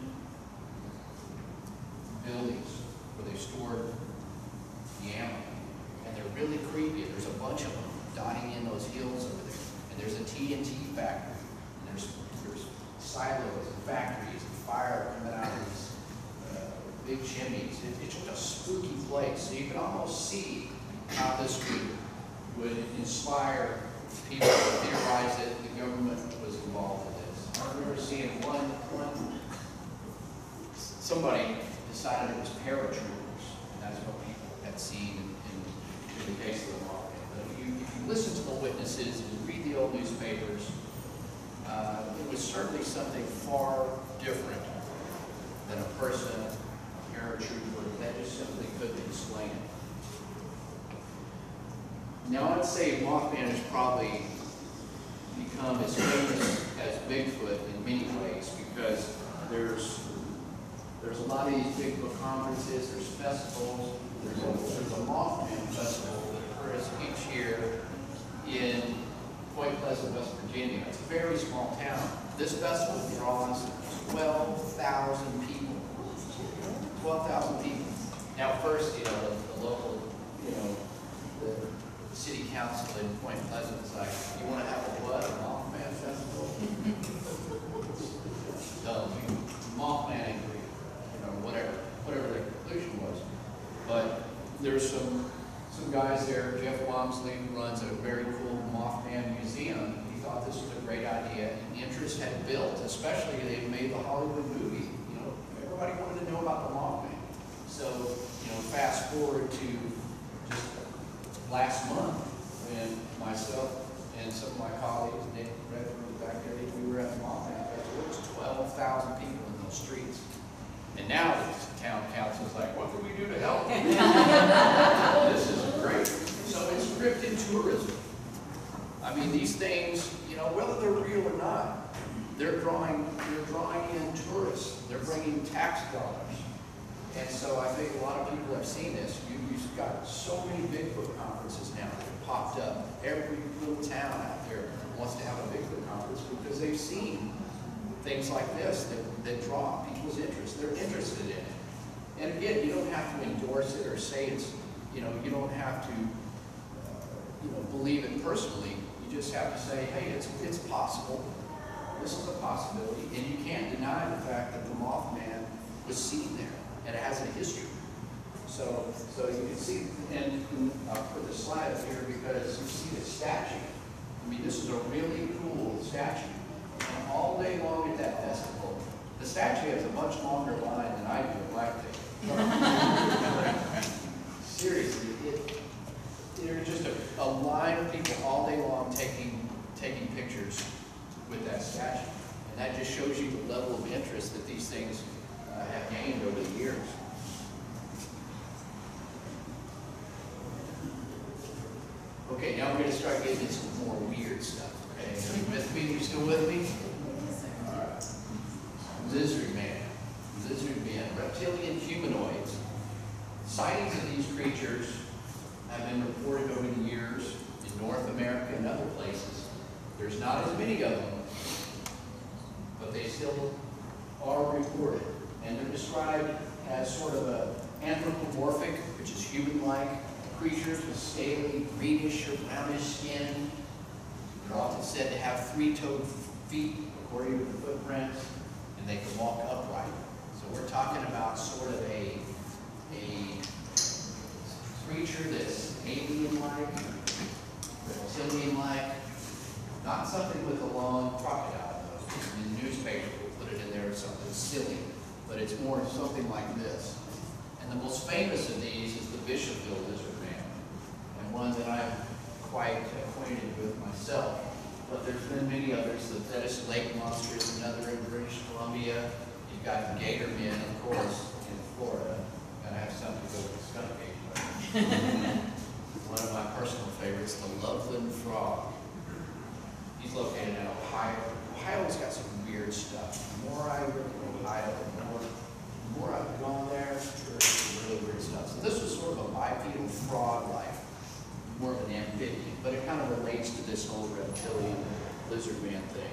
buildings where they stored the ammo. And they're really creepy. There's a bunch of them dotting in those hills over there. And there's a T N T factory. And there's, there's silos and factories and fire coming out of these uh, big chimneys. It, it's just a spooky place. So you can almost see how this would, would inspire people to theorize that the government was involved in this. I remember seeing one, one somebody decided it was paratroopers. And that's what people had seen in the case of the Mothman. if you, if you listen to the witnesses and you read the old newspapers, uh, it was certainly something far different than a person, a paratrooper, that just simply couldn't explain it. Now, I'd say Mothman has probably become as famous as Bigfoot in many ways because there's there's a lot of these Bigfoot conferences, there's festivals, there's a, there's a Mothman festival that occurs each year in Point Pleasant, West Virginia. It's a very small town. This festival draws twelve thousand people. twelve thousand people. Now, first, you know, the, the local, you know, the city council in Point Pleasant is like, you want to have a what? A Mothman festival? No, Mothman, you know, whatever, whatever their conclusion was. But there's some some guys there, Jeff Wamsley, who runs a very cool Mothman museum. He thought this was a great idea, and interest had built, especially they made the Hollywood movie. You know, everybody wanted to know about the Mothman. So, you know, fast forward to just last month, when myself and some of my colleagues, Nick Bedford was back there, we were at the Mothman Festival. There was twelve thousand people in those streets. And now the town council is like, what can we do to help? This is great. So it's scripted tourism. I mean, these things, you know, whether they're real or not, they're drawing, they're drawing in tourists. They're bringing tax dollars. And so I think a lot of people have seen this. You, you've got so many Bigfoot conferences now that have popped up. Every little town out there wants to have a Bigfoot conference because they've seen things like this that, that draw people's interest. They're interested in it. And again, you don't have to endorse it or say it's, you know, you don't have to, uh, you know, believe it personally. You just have to say, hey, it's, it's possible. This is a possibility. And you can't deny the fact that the Mothman was seen there. And it has a history. So, so you can see, and I'll put the slide up here because you see the statue. I mean, this is a really cool statue. And all day long at that festival, the statue has a much longer line than I do at my thing. Seriously, it, there's just a, a line of people all day long taking, taking pictures with that statue. And that just shows you the level of interest that these things Uh, have gained over the years. Okay, now we're going to start getting into some more weird stuff. Okay, are you with me? You still with me? All right. Lizardman. Lizardman. Reptilian humanoids. Sightings of these creatures have been reported over the years in North America and other places. There's not as many of them, but they still are reported. And they're described as sort of a anthropomorphic, which is human-like, creatures with scaly, greenish or brownish skin. They're often said to have three-toed feet, according to the footprints, and they can walk upright. So we're talking about sort of a, a creature that's alien-like, reptilian-like, not something with a long crocodile, though. In the newspaper, we'll put it in there as something silly. But it's more something like this. And the most famous of these is the Bishopville Lizardman, and one that I'm quite acquainted with myself. But there's been many others. The Venice Lake Monster is another in British Columbia. You've got the Gator Men, of course, in Florida. Gotta have something to go with the skunk ape. One of my personal favorites, the Loveland Frog. He's located in Ohio. Ohio's got some weird stuff. The more I look at Ohio, the more, the more I've gone there, there's some really weird stuff. So this was sort of a bipedal frog-like, more of an amphibian, but it kind of relates to this whole reptilian lizardman thing.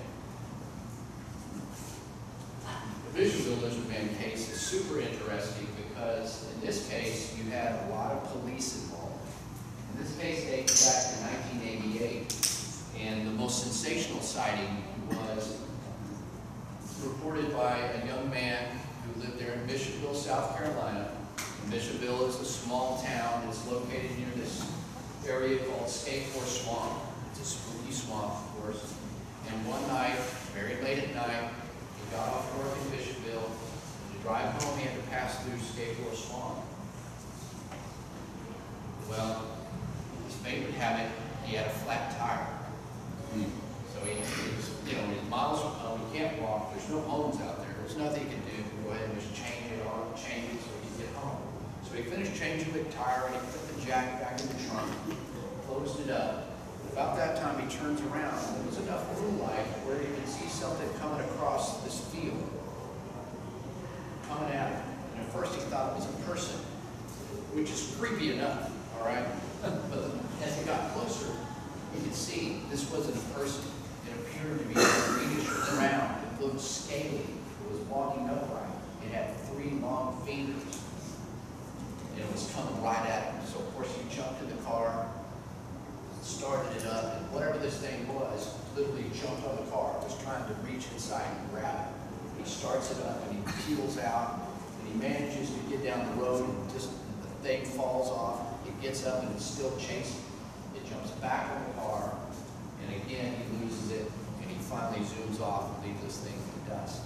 The Bishopville Lizardman case is super interesting because in this case you had a lot of police involved. And this case dates back to nineteen eighty-eight, and the most sensational sighting was reported by a young man who lived there in Bishopville, South Carolina. And Bishopville is a small town. It's located near this area called Skateboard Swamp. It's a spooky swamp, of course. And one night, very late at night, he got off work in Bishopville. To drive home, he had to pass through Skateboard Swamp. Well, his favorite have it, he had a flat tire. Hmm. So he, he was, you know, his miles from home, he can't walk, there's no homes out there, there's nothing he can do to go ahead and just change it on, change it so he can get home. So he finished changing the tire and he put the jack back in the trunk, closed it up. About that time he turns around, and there was enough moonlight where he could see something coming across this field, coming at him. And at first he thought it was a person, which is creepy enough, all right? But as he got closer, you could see this wasn't a person. It appeared to be greenish brown. It looked scaly. It was walking upright. It had three long fingers. And it was coming right at him. So of course he jumped in the car, started it up, and whatever this thing was, literally jumped on the car. It was trying to reach inside and grab it. He starts it up and he peels out, and he manages to get down the road, and just the thing falls off. It gets up and it's still chasing. It jumps back on the car, and again he loses it, and he finally zooms off and leaves this thing in the dust.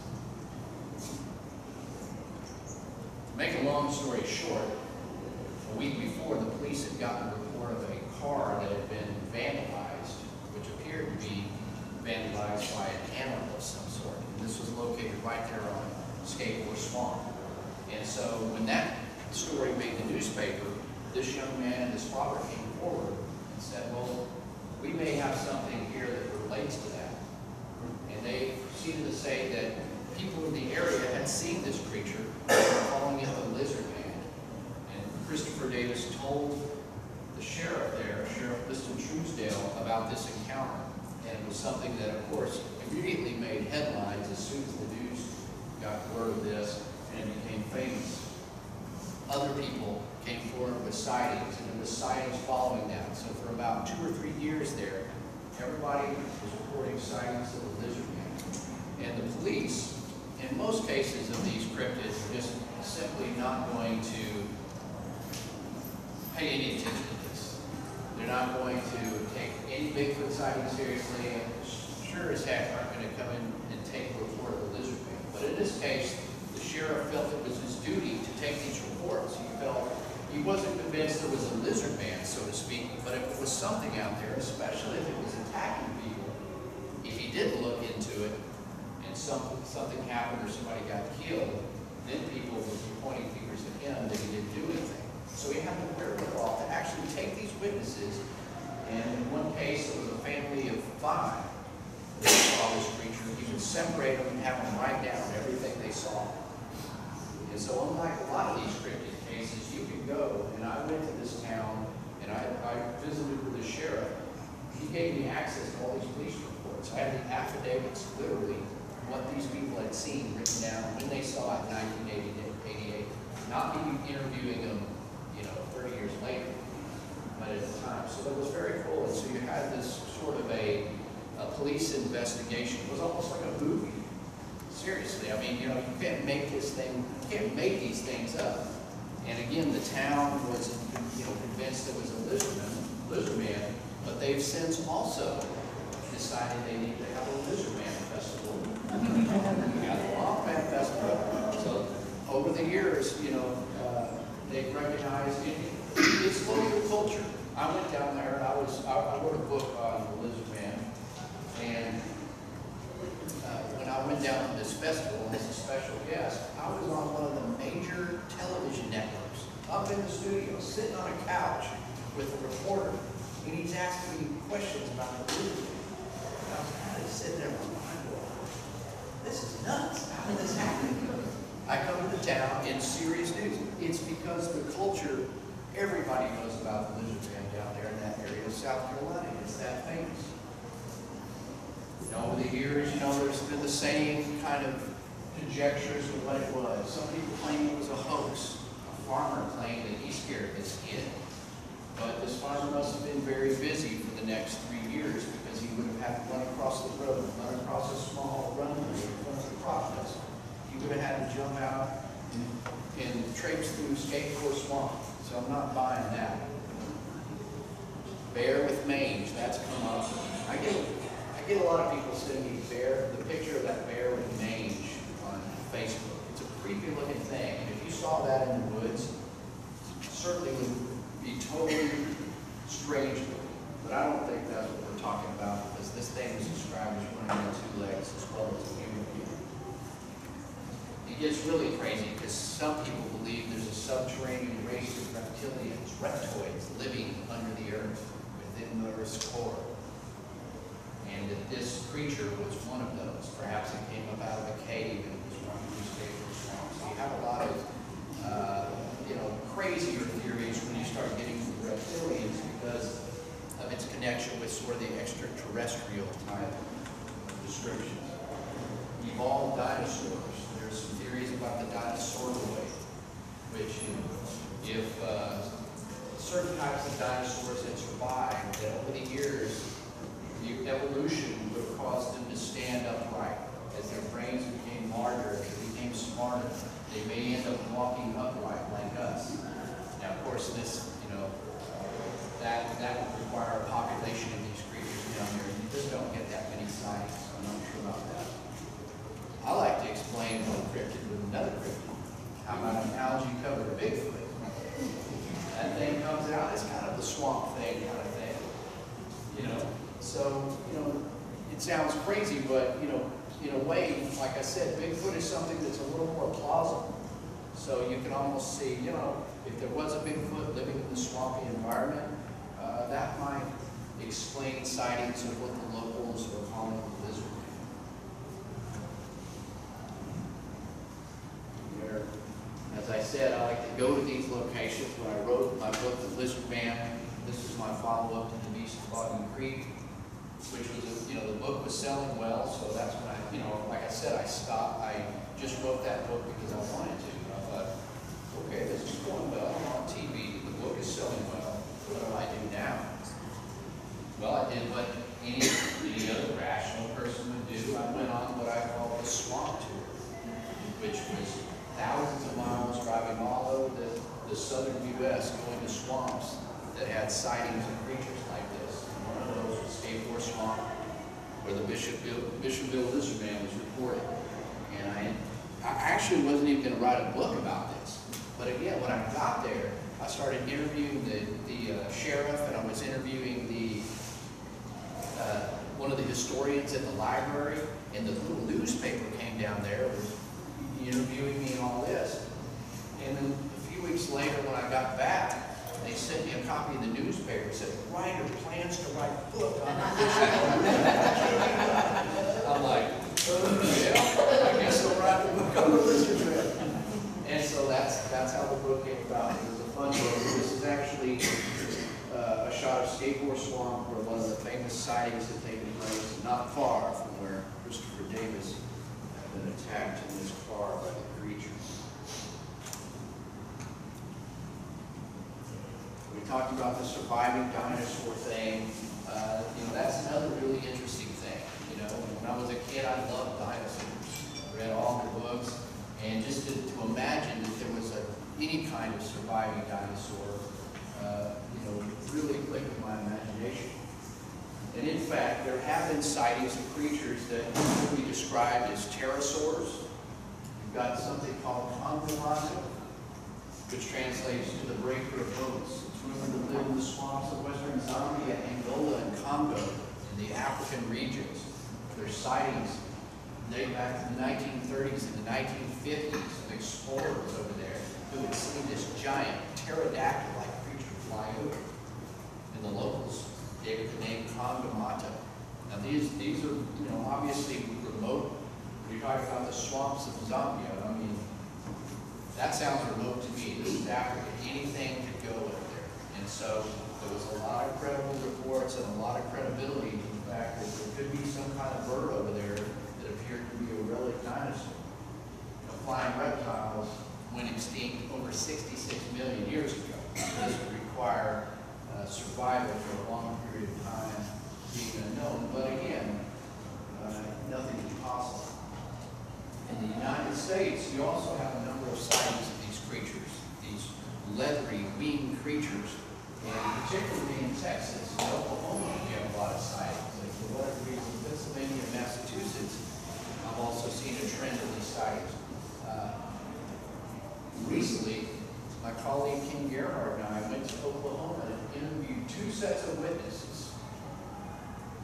To make a long story short, a week before, the police had gotten a report of a car that had been vandalized, which appeared to be vandalized by an animal of some sort. And this was located right there on Skateboard Swamp. And so when that story made the newspaper, this young man and his father came forward and said, well, we may have something here that relates to that. And they proceeded to say that people in the area had seen this creature, calling it the Lizardman. And Christopher Davis told the sheriff there, Sheriff Liston Truesdale, about this encounter. And it was something that, of course, immediately made headlines as soon as the news got word of this, and it became famous. Other people came forward with sightings, and there was sightings following that. So for about two or three years there, everybody was reporting sightings of the Lizardman. And the police, in most cases of these cryptids, are just simply not going to pay any attention to this. They're not going to take any Bigfoot sighting seriously, and sure as heck aren't going to come in and take a report of the Lizardman. But in this case, the sheriff felt it was his duty to take these reports. He felt he wasn't convinced there was a Lizardman, so to speak, but if there was something out there, especially if it was attacking people, if he did look into it and something, something happened or somebody got killed, then people would be pointing fingers at him that he didn't do anything. So he had the wherewithal to actually take these witnesses, and in one case it was a family of five that saw this creature. He would separate them and have them write down everything they saw. And so unlike a lot of these cryptid cases, you could go, and I went to this town, and I, I visited with the sheriff. He gave me access to all these police reports. I had the affidavits, literally, what these people had seen written down, when they saw it in nineteen eighty-eight. Not me interviewing them, you know, thirty years later, but at the time. So it was very cool. And so you had this sort of a, a police investigation. It was almost like a movie. Seriously, I mean, you know, you can't make this thing, you can't make these things up. And again, the town was, you know, convinced it was a lizardman, lizardman, but they've since also decided they need to have a Lizardman festival. We got the Mothman Festival. So over the years, you know, uh, they've recognized it. It's local culture. I went down there and I was I, I wrote a book on the Lizardman, and uh, when I went down to this festival as a special guest, I was on one of the major television networks, up in the studio, sitting on a couch with a reporter, and he's asking me questions about the Lizardman. And I was kind of sitting there, my mind going, this is nuts. How did this happen? I come to the town in serious news. It's because the culture, everybody knows about the Lizardman down there in that area of South Carolina. It's that famous. You know, over the years, you know, there's been the same kind of conjectures of what it was. Some people claim it was a hoax. A farmer claimed that he scared his kid. But this farmer must have been very busy for the next three years because he would have had to run across the road, run across a small runway in front of the crop dust. He would have had to jump out and, and traipse through Skateboard Swamp. So I'm not buying that. Bear with mange, that's come up. I get, I get a lot of people sending me bear, the picture of that bear with mange on Facebook. It's a creepy looking thing. And if you saw that in the woods, it certainly would be totally strange. But I don't think that's what we're talking about, because this thing is described as running on two legs as well as a human being. It gets really crazy because some people believe there's a subterranean race of reptilians, reptoids, living under the earth, within the Earth's core. And that this creature was one of those. Perhaps it came up out of a cave and was running through stable swamps. So you have a lot of, uh, you know, crazier theories when you start getting to the reptilians because of its connection with sort of the extraterrestrial type of descriptions. Evolved dinosaurs. There's some theories about the dinosauroid, which, you know, if uh, certain types of dinosaurs had survived, that over the years, the evolution would have caused them to stand upright. As their brains became larger, as they became smarter, they may end up walking upright like us. Now, of course, this, you know, that that would require a population of these creatures down there. You just don't get that many sightings, so I'm not sure about that. I like to explain one cryptid with another cryptid. How about an algae-covered Bigfoot? That thing comes out, it's kind of the swamp thing kind of thing, you know. So, you know, it sounds crazy, but, you know, in a way, like I said, Bigfoot is something that's a little more plausible. So you can almost see, you know, if there was a Bigfoot living in the swampy environment, uh, that might explain sightings of what the locals are calling the Lizardman. Where, as I said, I like to go to these locations. When I wrote my book, The Lizardman, this is my follow-up to The Beast of Boggy Creek, which was, a, you know, the book was selling well, so that's when I, you know, like I said, I stopped. I just wrote that book because I wanted to. I thought, okay, this is going well. I'm on T V. The book is selling well. What do I do now? Well, I did what any, any other rational person would do. I went on what I call the swamp tour, which was thousands of miles driving all over the, the southern U S going to swamps that had sightings of creatures like this. One of those was Skate Swamp, where the Bishopville, Bishopville Lizardman was reported. And I, I actually wasn't even going to write a book about this. But again, when I got there, I started interviewing the, the uh, sheriff, and I was interviewing the uh, one of the historians at the library, and the little newspaper came down there, was interviewing me and all this. And then a few weeks later, when I got back, they sent me a copy of the newspaper and said, writer plans to write a book on the Lizardman. I'm like, oh, yeah, I guess I'll write a book on the Lizardman. And so that's that's how the book came about. It was a fun book. This is actually uh, a shot of Skateboard Swamp, where one of the famous sightings had taken place, not far from where Christopher Davis had been attacked in his car by the creature. We talked about the surviving dinosaur thing. Uh, you know, that's another really interesting thing. You know, when I was a kid, I loved dinosaurs. I read all the books, and just to, to imagine that there was a, any kind of surviving dinosaur, uh, you know, really clicked with my imagination. And in fact, there have been sightings of creatures that could be described as pterosaurs. You've got something called Chupacabra, which translates to the breaker of boats. It's rumored to live in the swamps of western Zambia, Angola, and Congo, in the African regions. There's sightings dating back to the nineteen thirties and the nineteen fifties of explorers over there who had seen this giant pterodactyl-like creature fly over. And the locals gave it the name Congamata. Now these, these are, you know, obviously remote. When you're talking about the swamps of Zambia, I mean, that sounds remote to me. This is Africa. Anything could go over there. And so there was a lot of credible reports and a lot of credibility to the fact that there could be some kind of bird over there that appeared to be a relic dinosaur. You know, flying reptiles went extinct over sixty-six million years ago. This would require uh, survival for a long period of time being unknown. But again, uh, nothing is possible. In the United States, you also have a number of sightings of these creatures, these leathery, winged creatures, and particularly in Texas and Oklahoma, we have a lot of sightings. And for whatever reason, Pennsylvania and Massachusetts, I've also seen a trend of these sightings. Uh, recently, my colleague King Gerhard and I went to Oklahoma and interviewed two sets of witnesses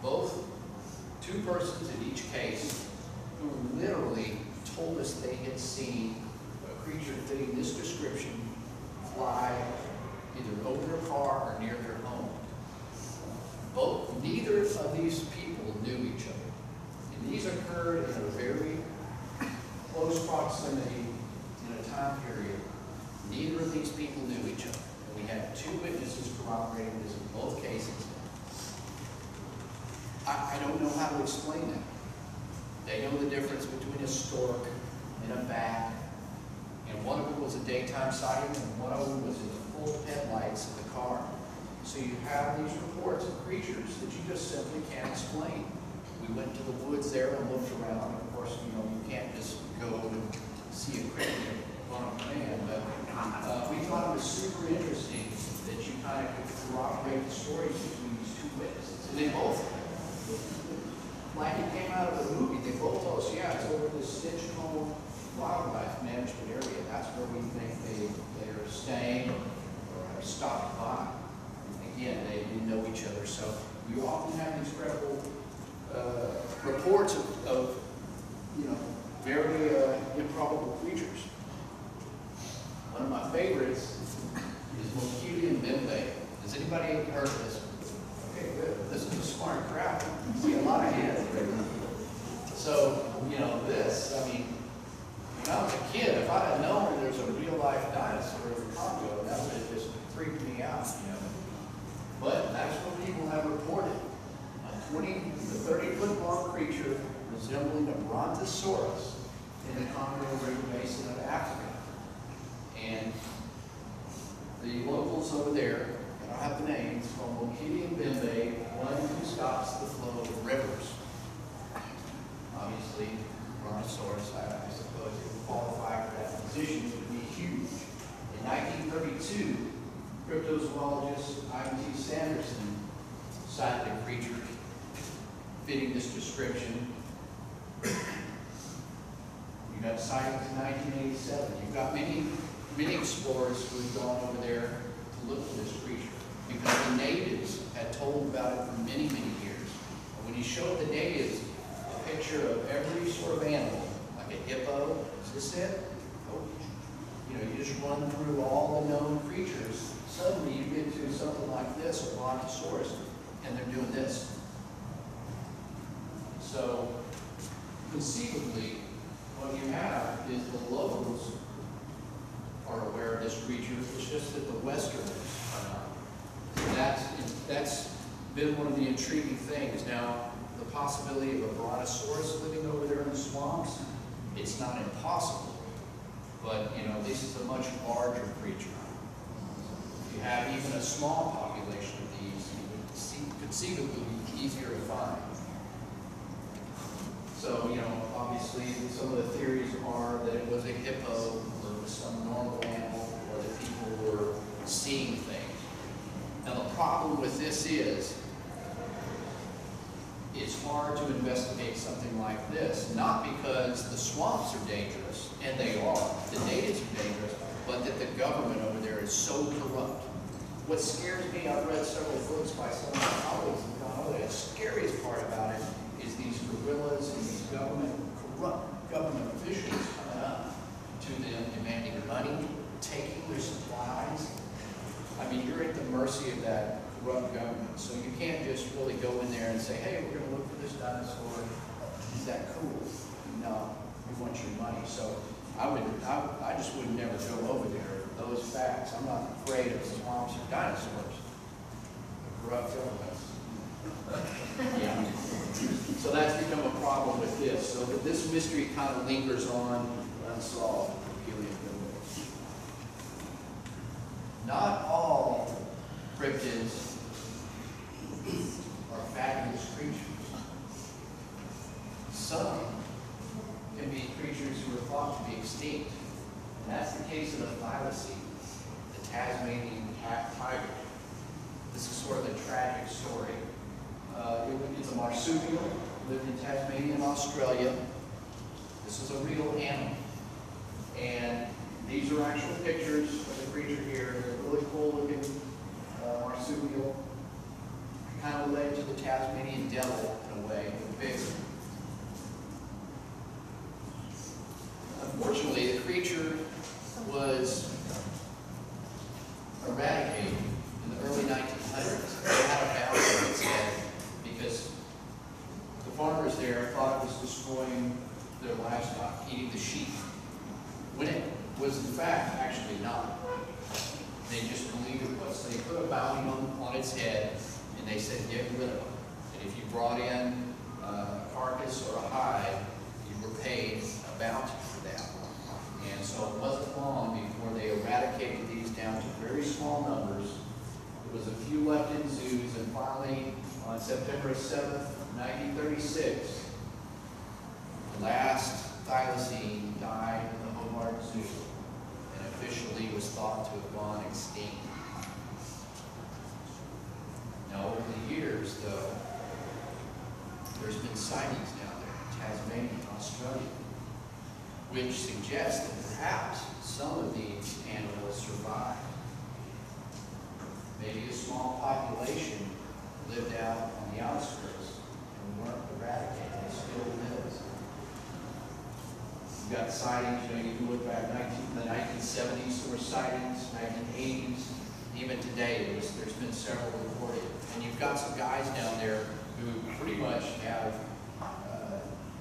both two persons in each case who literally told us they had seen a creature fitting this description fly either over their car or near their home. Both, neither of these people knew each other. And these occurred in a very close proximity in a time period. Neither of these people knew each other. And we had two witnesses corroborating this in both cases. I, I don't know how to explain that. They know the difference between a stork and a bat. And one of them was a daytime sighting, and one of them was in the full headlights of the car. So you have these reports of creatures that you just simply can't explain. We went to the woods there and looked around. Of course, you know, you can't just go and see a cricket on a plan, but uh, we thought it was super interesting that you kind of could corroborate the stories between these two witnesses. And they both, like it came out of the movie, they both told us, yeah, it's over this Stitchcombe wildlife management area. That's where we think they, they're staying or have stopped by. Again, they didn't know each other, so we often have these credible uh, reports of, of, you know, very uh, improbable creatures. One of my favorites is Moquilian Bimbe. Has anybody heard of this? Okay, good. This is a smart crowd. I see a lot of hands. So, you know, this, I mean, when I was a kid, if I had known there's a real-life dinosaur in the Congo, that would have just freaked me out, you know. But that's what people have reported. A twenty to thirty foot long creature resembling a brontosaurus in the Congo River Basin of Africa. And the locals over there, I don't have the names, called Moquilian Bimbe, one who stops the flow of rivers. Obviously, brontosaurus, I, I suppose it would qualify for that position. It would be huge. In nineteen thirty-two, cryptozoologist I M T Sanderson cited a creature fitting this description. You got sightings in nineteen eighty-seven. You've got many, many explorers who have gone over there to look for this creature because the natives had told about it for many, many years. And when you showed the natives a picture of every sort of animal, like a hippo, is this it? Oh, you know, you just run through all the known creatures. Suddenly you get to something like this, a brontosaurus, and they're doing this. So, conceivably, what you have is the locals are aware of this creature. It's just that the Westerners are not. That's, that's been one of the intriguing things. Now, the possibility of a brontosaurus living over there in the swamps, it's not impossible. But, you know, this is a much larger creature. If you have even a small population of these, it would see, conceivably be easier to find. So, you know, obviously some of the theories are that it was a hippo or it was some normal animal or that people were seeing things. Now the problem with this is it's hard to investigate something like this, not because the swamps are dangerous, and they are, the natives are dangerous, but that the government over there is so corrupt. What scares me, I've read several books by some of my colleagues and gone over there, the scariest part about it is these guerrillas and these government, corrupt government officials coming up to them, demanding money, taking their supplies. I mean, you're at the mercy of that corrupt government, so you can't just really go in there and say, hey, we're going to look for this dinosaur. Is that cool? No, we want your money. So I would, I, I just would never go over there for those facts. I'm not afraid of swamps or dinosaurs. The corrupt governments. Yeah. So that's become a problem with this. So that this mystery kind of lingers on unsolved. Not all cryptids are fabulous creatures. Some can be creatures who are thought to be extinct. And that's the case of the thylacine, the Tasmanian cat tiger. This is sort of a tragic story. Uh, it, it's a marsupial, lived in Tasmania and Australia. This is a real animal. And these are actual pictures of the creature here. They're really cool looking uh, marsupial. kind of led to the Tasmanian devil in a way, with Bigfoot. Unfortunately, the creature was eradicated in the early nineteen hundreds. They had a bounty on its head because the farmers there thought it was destroying their livestock, eating the sheep, when it was in fact actually not. They just believed it was. So they put a bounty on, on its head, and they said, get rid of it. And if you brought in uh, a carcass or a hide, you were paid a bounty for that. And so it wasn't long before they eradicated these down to very small numbers. There was a few left in zoos, and finally, on September seventh, nineteen thirty-six, the last thylacine died in the Hobart Zoo, and officially was thought to have gone extinct. Now, over the years, though, there's been sightings down there in Tasmania, Australia, which suggests that perhaps some of these animals survived. Maybe a small population lived out on the outskirts and weren't eradicated. They still live. You've got sightings, you know, you can look back in the nineteen seventies, there were sightings, nineteen eighties, even today there's, there's been several reported. And you've got some guys down there who pretty much have uh,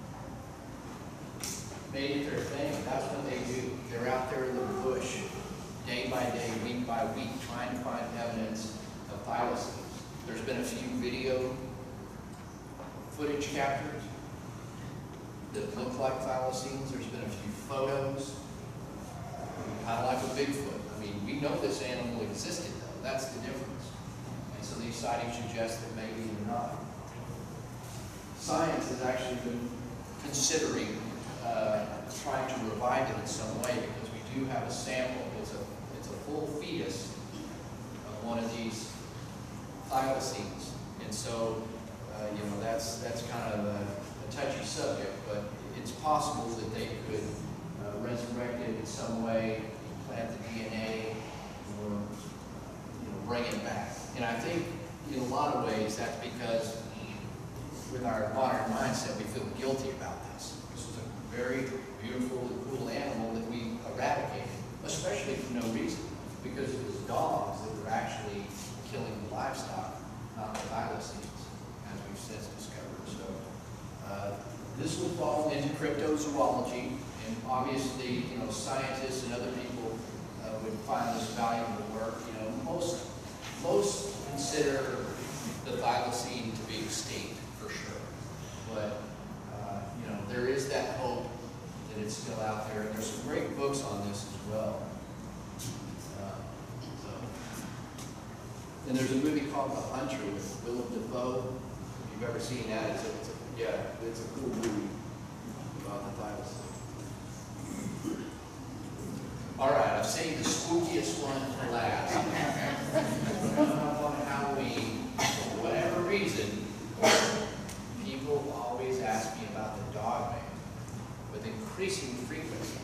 made it their thing. That's what they do. They're out there in the bush, day by day, week by week, trying to find evidence of thylacines. There's been a few video footage captured that look like thylacines. There's been a few photos, kind of like a Bigfoot. I mean, we know this animal existed, though. That's the difference. And so these sightings suggest that maybe they're not. Science has actually been considering uh, trying to revive it in some way, because we do have a sample. It's a, it's a full fetus of one of these thylacines. And so, uh, you know, that's, that's kind of a, a touchy subject, but it's possible that they could uh, resurrect it in some way, plant the D N A, or you know, bring it back. And I think in a lot of ways that's because with our modern mindset we feel guilty about this. This was a very beautiful and cool animal that we eradicated, especially for no reason, because it was dogs that were actually killing the livestock, not the thylacines, as we've since discovered. So uh, this would fall into cryptozoology, and obviously, you know, scientists and other people uh, would find this valuable work. You know, most most consider the thylacine to be extinct for sure, but uh, you know, there is that hope that it's still out there. And there's some great books on this as well. Uh, so. And there's a movie called The Hunter with Willem Dafoe. If you've ever seen that, it's a, it's a, yeah, it's a cool movie about the thylacine. All right, I've saved the spookiest one for last. Coming up on Halloween, for whatever reason, people always ask me about the dog man with increasing frequency.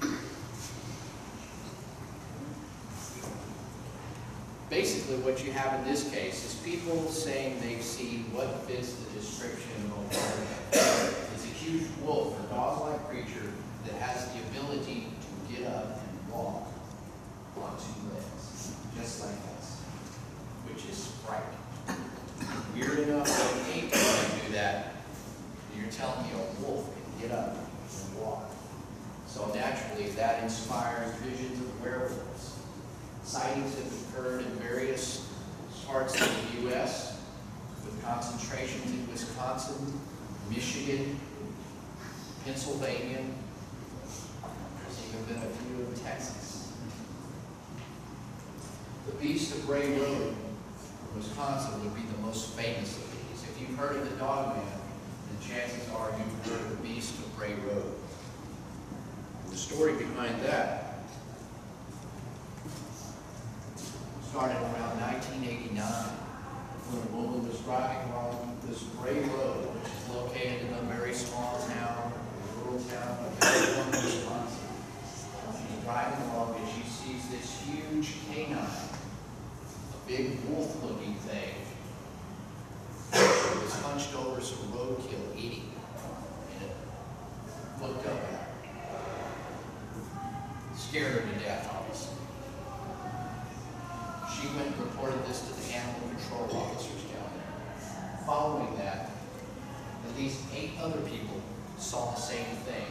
Basically, what you have in this case is people saying they've seen what fits the description of a wolf. It's a huge wolf, a dog-like creature that has the ability to get up and walk on two legs, just like us, which is frightening. Weird enough that an ape can do that, you're telling me a wolf can get up and walk. So naturally, that inspires visions of werewolves. Sightings have occurred in various parts of the U S, with concentrations in Wisconsin, Michigan, Pennsylvania. There's even been a few in Texas. The Beast of Bray Road in Wisconsin would be the most famous of these. If you've heard of the Dog Man, then chances are you've heard of the Beast of Bray Road. The story behind that started around nineteen eighty-nine, when a woman was driving along this Bray Road, which is located in a very small town, a rural town of Bedford, Wisconsin. She's driving along and she sees this huge canine, a big wolf-looking thing, was hunched over some roadkill eating, and it looked up at her. Scared her to death, obviously. She went and reported this to the animal control officers down there. Following that, at least eight other people saw the same thing.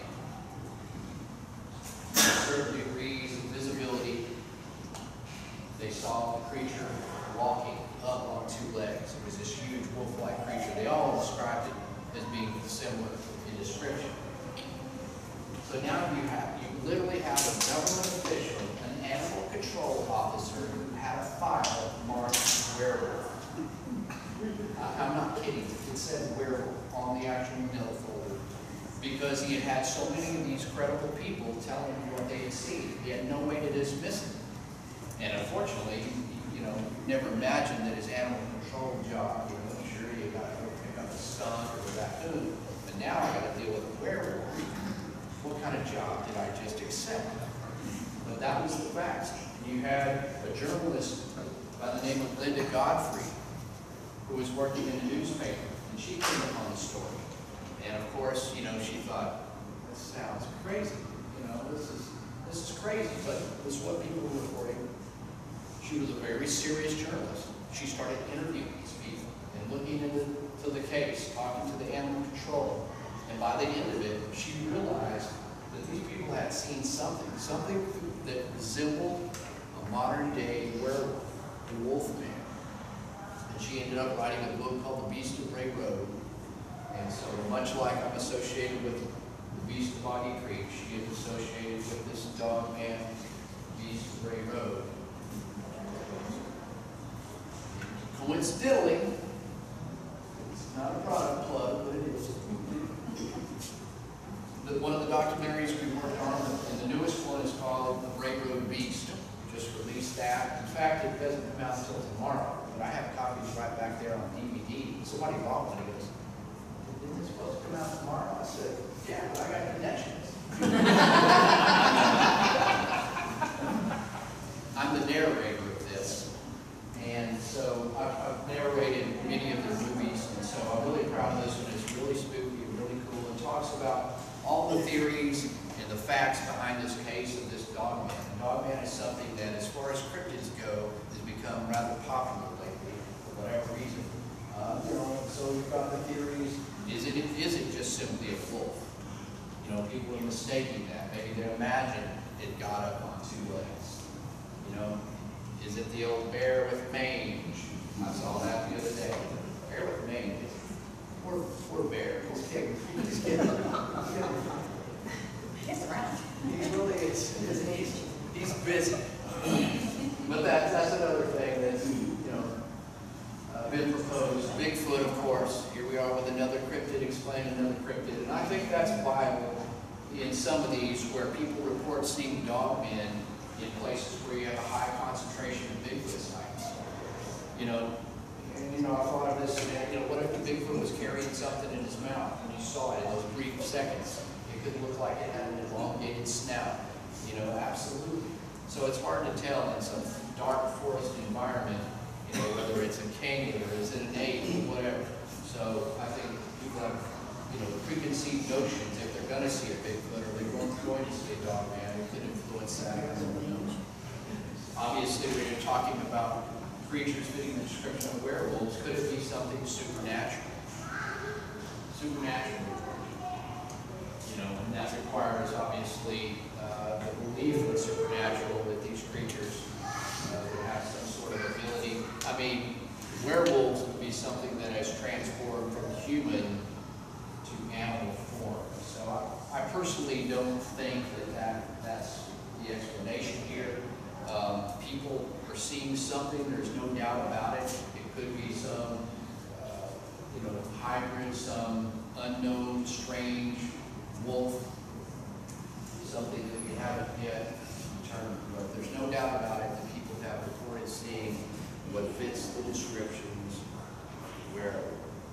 Certain degrees of visibility, they saw the creature walking up on two legs. It was this huge wolf-like creature. They all described it as being similar in description. So now you have, you literally have a government official, an animal control officer who had a file marked werewolf. I, I'm not kidding. It said werewolf on the actual mail folder because he had had so many of these credible people telling him what they had seen. He had no way to dismiss it. And unfortunately, he, you know, never imagined that his animal control job, you know, sure, you got to go pick up a skunk or a raccoon, but now I got to deal with a werewolf. What kind of job did I just accept? But that was the facts. You had a journalist by the name of Linda Godfrey who was working in a newspaper, and she came upon the story. And of course, you know, she thought, this sounds crazy. You know, this is this is crazy, but this is what people were reporting. She was a very serious journalist. She started interviewing these people and looking into to the case, talking to the animal control. And by the end of it, she realized that these people had seen something, something that resembled a modern-day werewolf, the Wolfman. And she ended up writing a book called The Beast of Bray Road. And so much like I'm associated with The Beast of Boggy Creek, she is associated with this dog man, Beast of Bray Road. Coincidentally, it's not a product plug, but it is. The, one of the documentaries we worked on, and the newest one is called The Bray Road Beast. We just released that. In fact, it doesn't come out until tomorrow, but I have copies right back there on D V D. Somebody bought one. He goes, "Isn't this supposed to come out tomorrow?" I said, "Yeah, but I got connections." I'm the narrator of this, and so I've, I've narrated many of their movies, and so I'm really proud of this one. It's really spooky and really cool, and talks about all the theories and the facts behind this case of this dog man. And dog man is something that, as far as cryptids go, has become rather popular lately for whatever reason. Uh, you know, so we've got the theories. Is it is it just simply a wolf? You know, people are mistaking that. Maybe they imagine it got up on two legs. You know, is it the old bear with mange? I saw that the other day. Bear with mange. Poor, poor bear. He's getting, he's getting, It's around. he really is, isn't he? He's, he's busy. But that, that's another thing that's, you know, uh, been proposed. Bigfoot, of course. Here we are with another cryptid explaining another cryptid. And I think that's viable in some of these where people report seeing dog men in places where you have a high concentration of Bigfoot sites. You know, and you know, I thought of this, you know, what if the Bigfoot was carrying something in his mouth and you saw it in those brief seconds? It could look like it had an elongated snout. You know, absolutely. So it's hard to tell in some dark forest environment, you know, whether it's a king or is it an ape or whatever. So I think people have, you know, preconceived notions if they're going to see a Bigfoot or they're going, going to see a dog man. It could influence that. I don't know. Obviously, when you're talking about creatures fitting the description of werewolves, could it be something supernatural? Supernatural. You know, and that requires, obviously, uh, the belief in the supernatural that these creatures uh, would have some sort of ability. I mean, werewolves would be something that has transformed from human to animal form. So I, I personally don't think that, that that's the explanation here. Um, people are seeing something, there's no doubt about it. It could be some, uh, you know, hybrid, some unknown, strange wolf, something that we haven't yet determined. But there's no doubt about it that people have reported seeing what fits the descriptions of werewolves.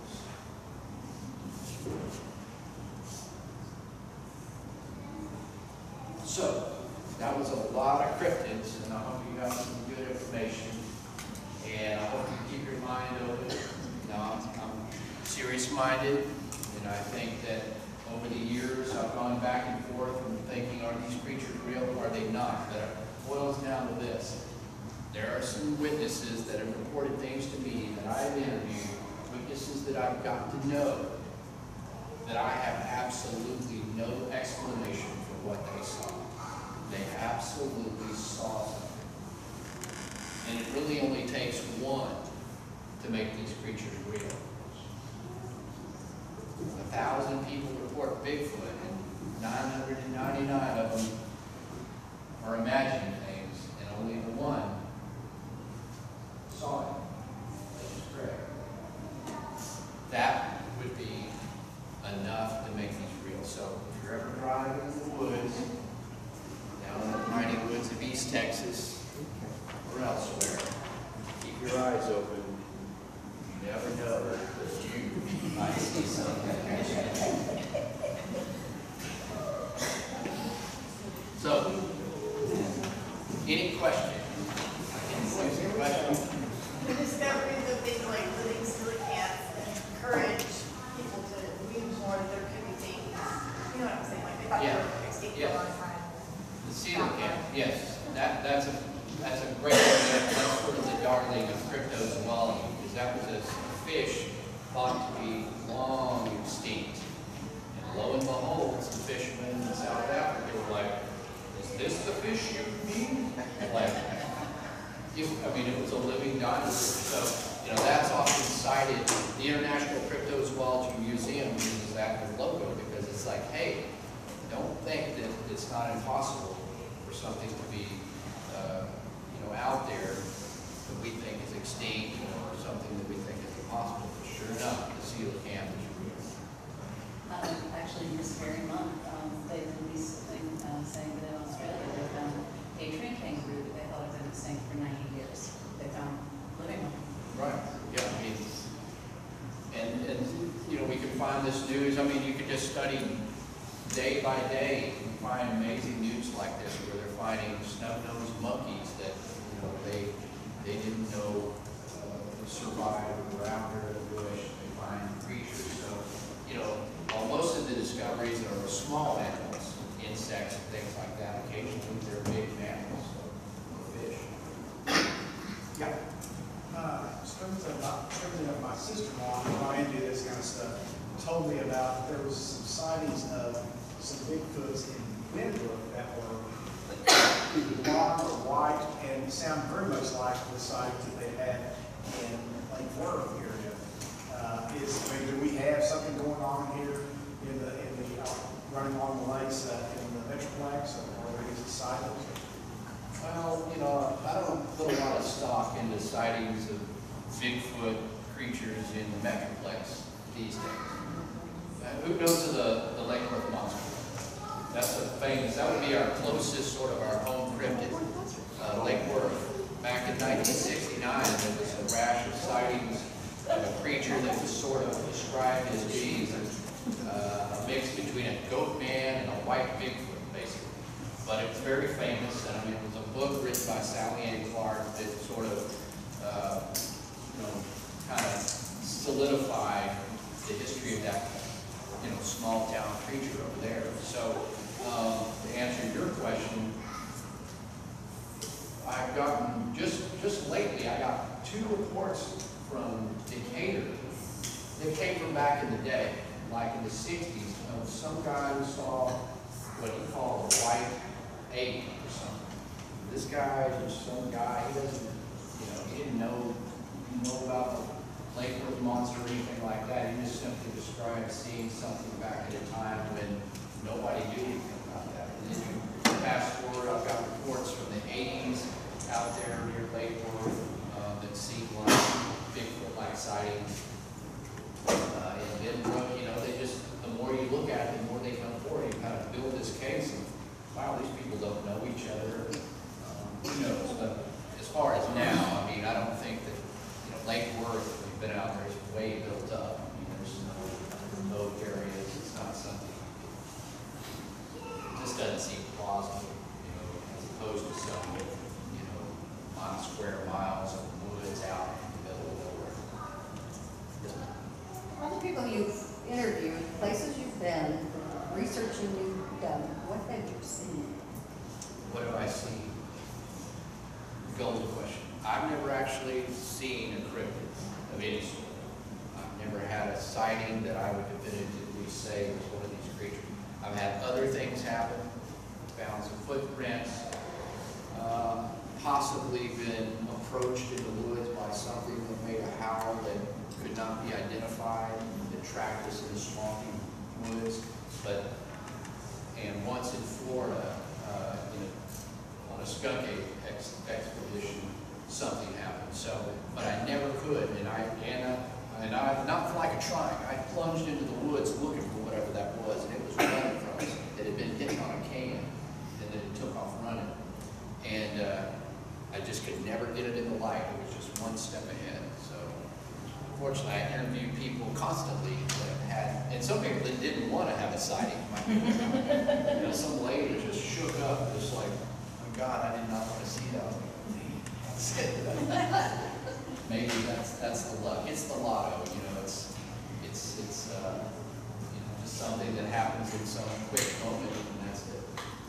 So, that was a lot of cryptids, and I hope you got some good information. And I hope you keep your mind open. Now, I'm, I'm serious. mixed-minded, and I think that over the years I've gone back and forth and thinking, are these creatures real or are they not? But it boils down to this. There are some witnesses that have reported things to me that I've interviewed, witnesses that I've got to know, that I have absolutely no explanation for what they saw. They absolutely saw something. And it really only takes one to make these creatures real. A thousand people report Bigfoot, and nine hundred ninety-nine of them are imagining things, and only the one saw it. That is correct. That would be enough to make these real. So if you're ever driving in the woods, down in the mighty woods of East Texas or elsewhere, keep your eyes open. You never know that you might see something. So, any question? Any question? The discoveries of things like living coelacanths encourage people to believe more that there could be things. You know what I'm saying? Like they thought Yeah. they were extinct Yeah. for a long time. The coelacanth, yes. That, that's a that's a great one. That, that's sort of the darling of cryptozoology, because that was a fish thought to be long extinct. And lo and behold, some fishermen in South Africa were like, is this the fish you mean? Like, if, I mean, it was a living dinosaur. So, you know, that's often cited. The International Cryptozoology Museum uses that as logo because it's like, hey, don't think that it's not impossible for something to be, uh, you know, out there that we think is extinct, you know, or something that we think is impossible. But sure enough, the coelacanth is real. Um, actually, this very month, um, they released a thing uh, saying that in Australia they found a train kangaroo that they thought had been extinct for ninety years. They found living one. Right. Yeah. I mean, and and you know, we can find this news. I mean, you could just study day by day and find amazing news like this, where they're finding snub-nosed monkeys that you know they they didn't know uh, survived or were out there in the bush. They find creatures. So you know, while most of the discoveries are small animals, insects and things like that, occasionally they're big mammals, so fish. Yeah. Uh, strangely enough, strangely enough, my sister-in-law, who I into this kind of stuff, told me about there was some sightings of some Bigfoots in Bedford that were either blonde or white and sound very much like the sightings that they had in Lake Worth area. Uh, is, I mean, do we have something going on here in the, in the, uh, running along the lakes uh, in the Metroplex, or are these sightings? Well, you know, I don't put a lot of stock into sightings of Bigfoot creatures in the Metroplex these days. Uh, who knows of the, the Lake Worth monster? That's a famous, that would be our closest sort of our home cryptid. Uh, Lake Worth. Back in nineteen sixty-nine, there was a rash of sightings of a creature that was sort of described as being uh, a mix between a goat man and a white Bigfoot, basically. But it was very famous, and I mean, it was a book written by Sally Ann Clark that sort of, uh, you know, kind of solidified the history of that, you know, small town creature over there. So, um, to answer your question, I've gotten, just, just lately, I got two reports from Decatur that came from back in the day, like in the sixties, of some guy who saw what he called a white ape or something. This guy is some guy, he doesn't, you know, he didn't know, know about the Lake Worth monster or anything like that. He just simply described seeing something back at a time when nobody knew anything about that. And then you fast forward, I've got reports from the eighties out there near Lake Worth uh, that seemed like Bigfoot-like sightings. Uh, in Denbrook, you know, they just, the more you look at it, the more they come forward. You kind of build this case of, wow, these people don't know each other. Um, who knows? But as far as now, I mean, I don't think that, you know, Lake Worth, we've been out there, is way built up. I mean, there's no remote areas. It's not something, it just doesn't seem plausible, you know, as opposed to some, you know, on square miles of woods out in the middle of nowhere. golden question. I've never actually seen a cryptid of any sort. I've never had a sighting that I would definitively say was one of these creatures. I've had other things happen, found some footprints, uh, possibly been approached in the woods by something that made a howl that could not be identified, that tracked us in the swampy woods. But, and once in Florida, uh, in a, on a skunk ex expedition, something happened. So, but I never could, and I, and I, and I, not for lack of trying, I plunged into the woods looking for whatever that was, and it was running from us. It had been hitting on a can, and then it took off running. And uh, I just could never get it in the light. It was just one step ahead. So, fortunately, I interviewed people constantly that had, and some people that didn't want to have a sighting. You know, some lady just shook up, just like, oh my God, I did not want to see that. Maybe that's that's the luck. It's the lotto, you know. It's it's it's uh, you know, just something that happens in some quick moment, and that's it.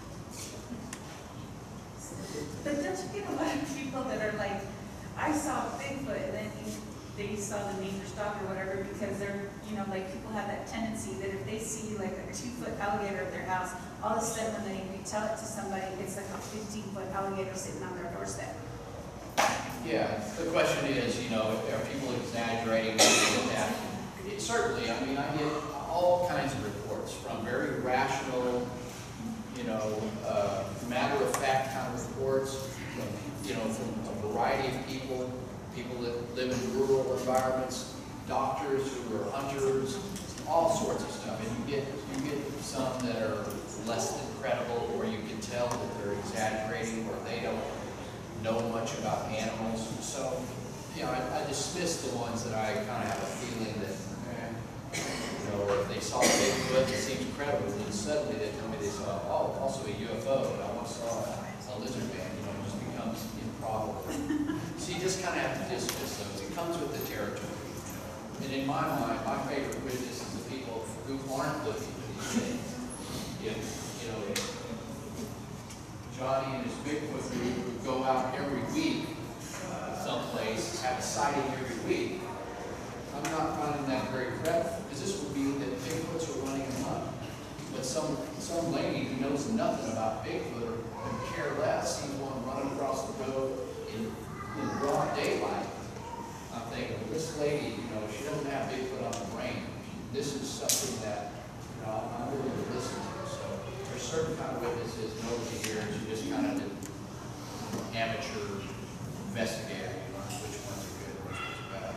But don't you get a lot of people that are like, I saw Bigfoot, and then you, they saw the nature stalk or whatever, because they're, you know, like people have that tendency that if they see like a two foot alligator at their house, all of a sudden when they tell it to somebody, it's like a fifteen foot alligator sitting on their doorstep. Yeah, the question is, you know, are people exaggerating that? It, certainly, I mean, I get all kinds of reports from very rational, you know, uh, matter-of-fact kind of reports, from, you know, from a variety of people, people that live in rural environments, doctors who are hunters, all sorts of stuff. And you get, you get some that are less than credible, or you can tell that they're exaggerating, or they don't know much about animals. So, you know, I, I dismiss the ones that I kind of have a feeling that, eh, you know, or if they saw a Bigfoot, it seems credible, and then suddenly they tell me they saw, oh, also a U F O, and I once saw a Lizardman, you know, it just becomes improbable. So you just kind of have to dismiss those. It comes with the territory. And in my mind, my favorite witness is the people who aren't looking for these things. If, you know, Johnny and his Bigfoot group would go out every week uh, someplace, have a sighting every week. I'm not finding that very credible, because this would mean that Bigfoots are running amok. But some some lady who knows nothing about Bigfoot or could care less sees one running across the road in, in broad daylight. I'm thinking, well, this lady, you know, she doesn't have Bigfoot on the brain. This is something that, you know, I'm willing to listen to. So there's certain kind of witnesses, and over the years, you just kind of did amateur investigator, you know, which ones are good, which ones are bad.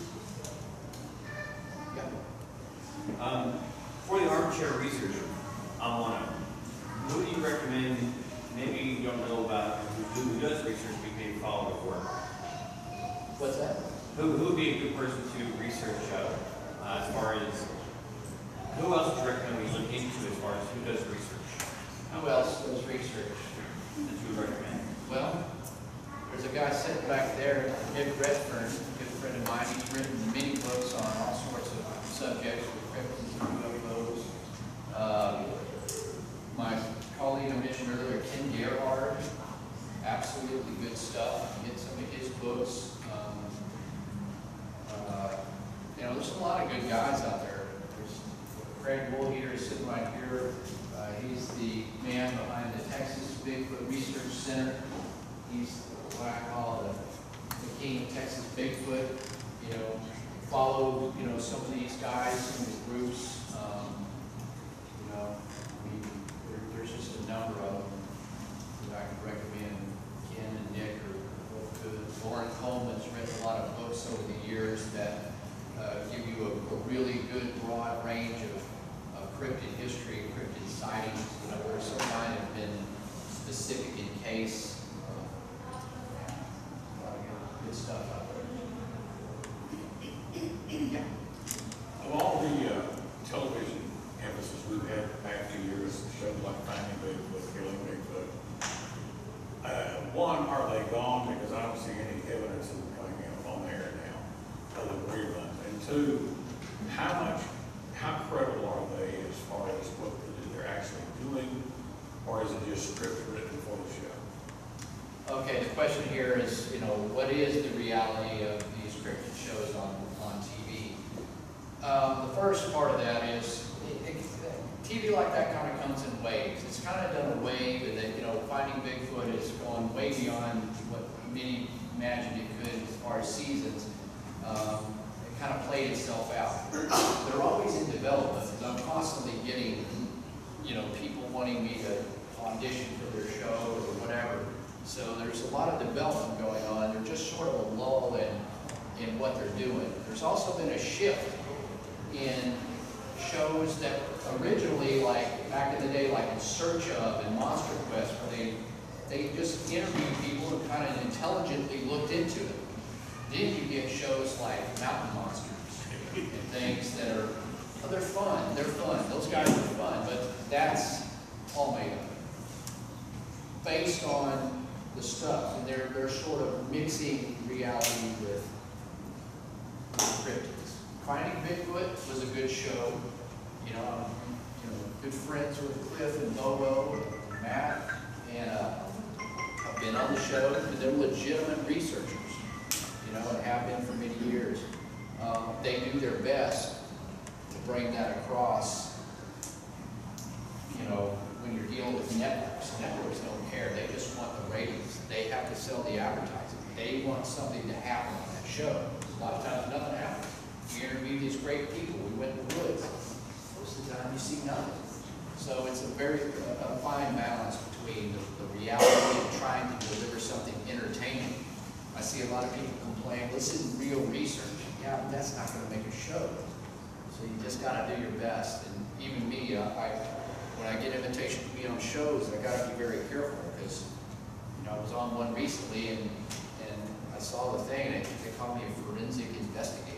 Yeah. Um, for the armchair researcher, I'm one of them. Who do you recommend, maybe you don't know about who, who does research, we may follow the work? What's that? Who, who would be a good person to research uh, uh, as far as, who else would you recommend we look into as far as who does research? Who else does research? That you would recommend? Well, there's a guy sitting back there, Bedford Library, a good friend of mine. He's written many books on all sorts of subjects with cryptids and U F Os. Um, my colleague I mentioned earlier, Ken Gerhard, absolutely good stuff. You get some of his books. Um, uh, you know, there's a lot of good guys out there. There's Craig Woolheater is sitting right here. Uh, he's the man behind the Texas Bigfoot Research Center. He's what I call the, the king of Texas Bigfoot. You know, follow, you know, some of these guys, some of these groups. Um, you know, I mean, there, there's just a number of them that I could recommend. Ken and Nick are both good. Lauren Coleman's written a lot of books over the years that uh, give you a, a really good broad range of, of cryptid history, cryptid sightings, you know, where some might have been specific in case. A lot of good, good stuff out there. Yeah. Of all the uh, television emphasis we've had the past few years, shows like Finding Bigfoot, Killing Bigfoot, uh, one, are they gone? Because I don't see any evidence of them coming in on air now, other than reruns. And two, how much, how credible are they as far as what they're actually doing, or is it just script written for the show? Okay, the question here is, you know, what is the reality of these cryptid shows on, on T V? Um, the first part of that is, it, it, T V like that kind of comes in waves. It's kind of done a wave, and that, you know, Finding Bigfoot is going way beyond what many imagined it could as far as seasons. Um, it kind of played itself out. They're always in development. I'm constantly getting, you know, people wanting me to audition for their show or whatever. So there's a lot of development going on. They're just sort of a lull in, in what they're doing. There's also been a shift in shows that originally, like back in the day, like In Search Of and Monster Quest, where they, they just interviewed people and kind of intelligently looked into it. Then you get shows like Mountain Monsters and things that are, oh, they're fun, they're fun, those guys are fun, but that's all made up. Based on the stuff, and they're, they're sort of mixing reality with cryptids. Finding Bigfoot was a good show. You know, I'm you know, good friends with Cliff and Bobo and Matt, and uh, I've been on the show, and they're legitimate researchers, you know, and have been for many years. Um, they do their best to bring that across, you know, when you're dealing with networks. Networks don't care, they just want the ratings. They have to sell the advertising. They want something to happen on that show. A lot of times nothing happens. We interviewed these great people, we went in the woods. Most of the time you see nothing. So it's a very uh, a fine balance between the, the reality and trying to deliver something entertaining. I see a lot of people complain, this isn't real research. Yeah, but that's not going to make a show. So you just got to do your best. And even me, uh, I, when I get invitations to be on shows, I got to be very careful because, you know, I was on one recently and, and I saw the thing and they called me a forensic investigator.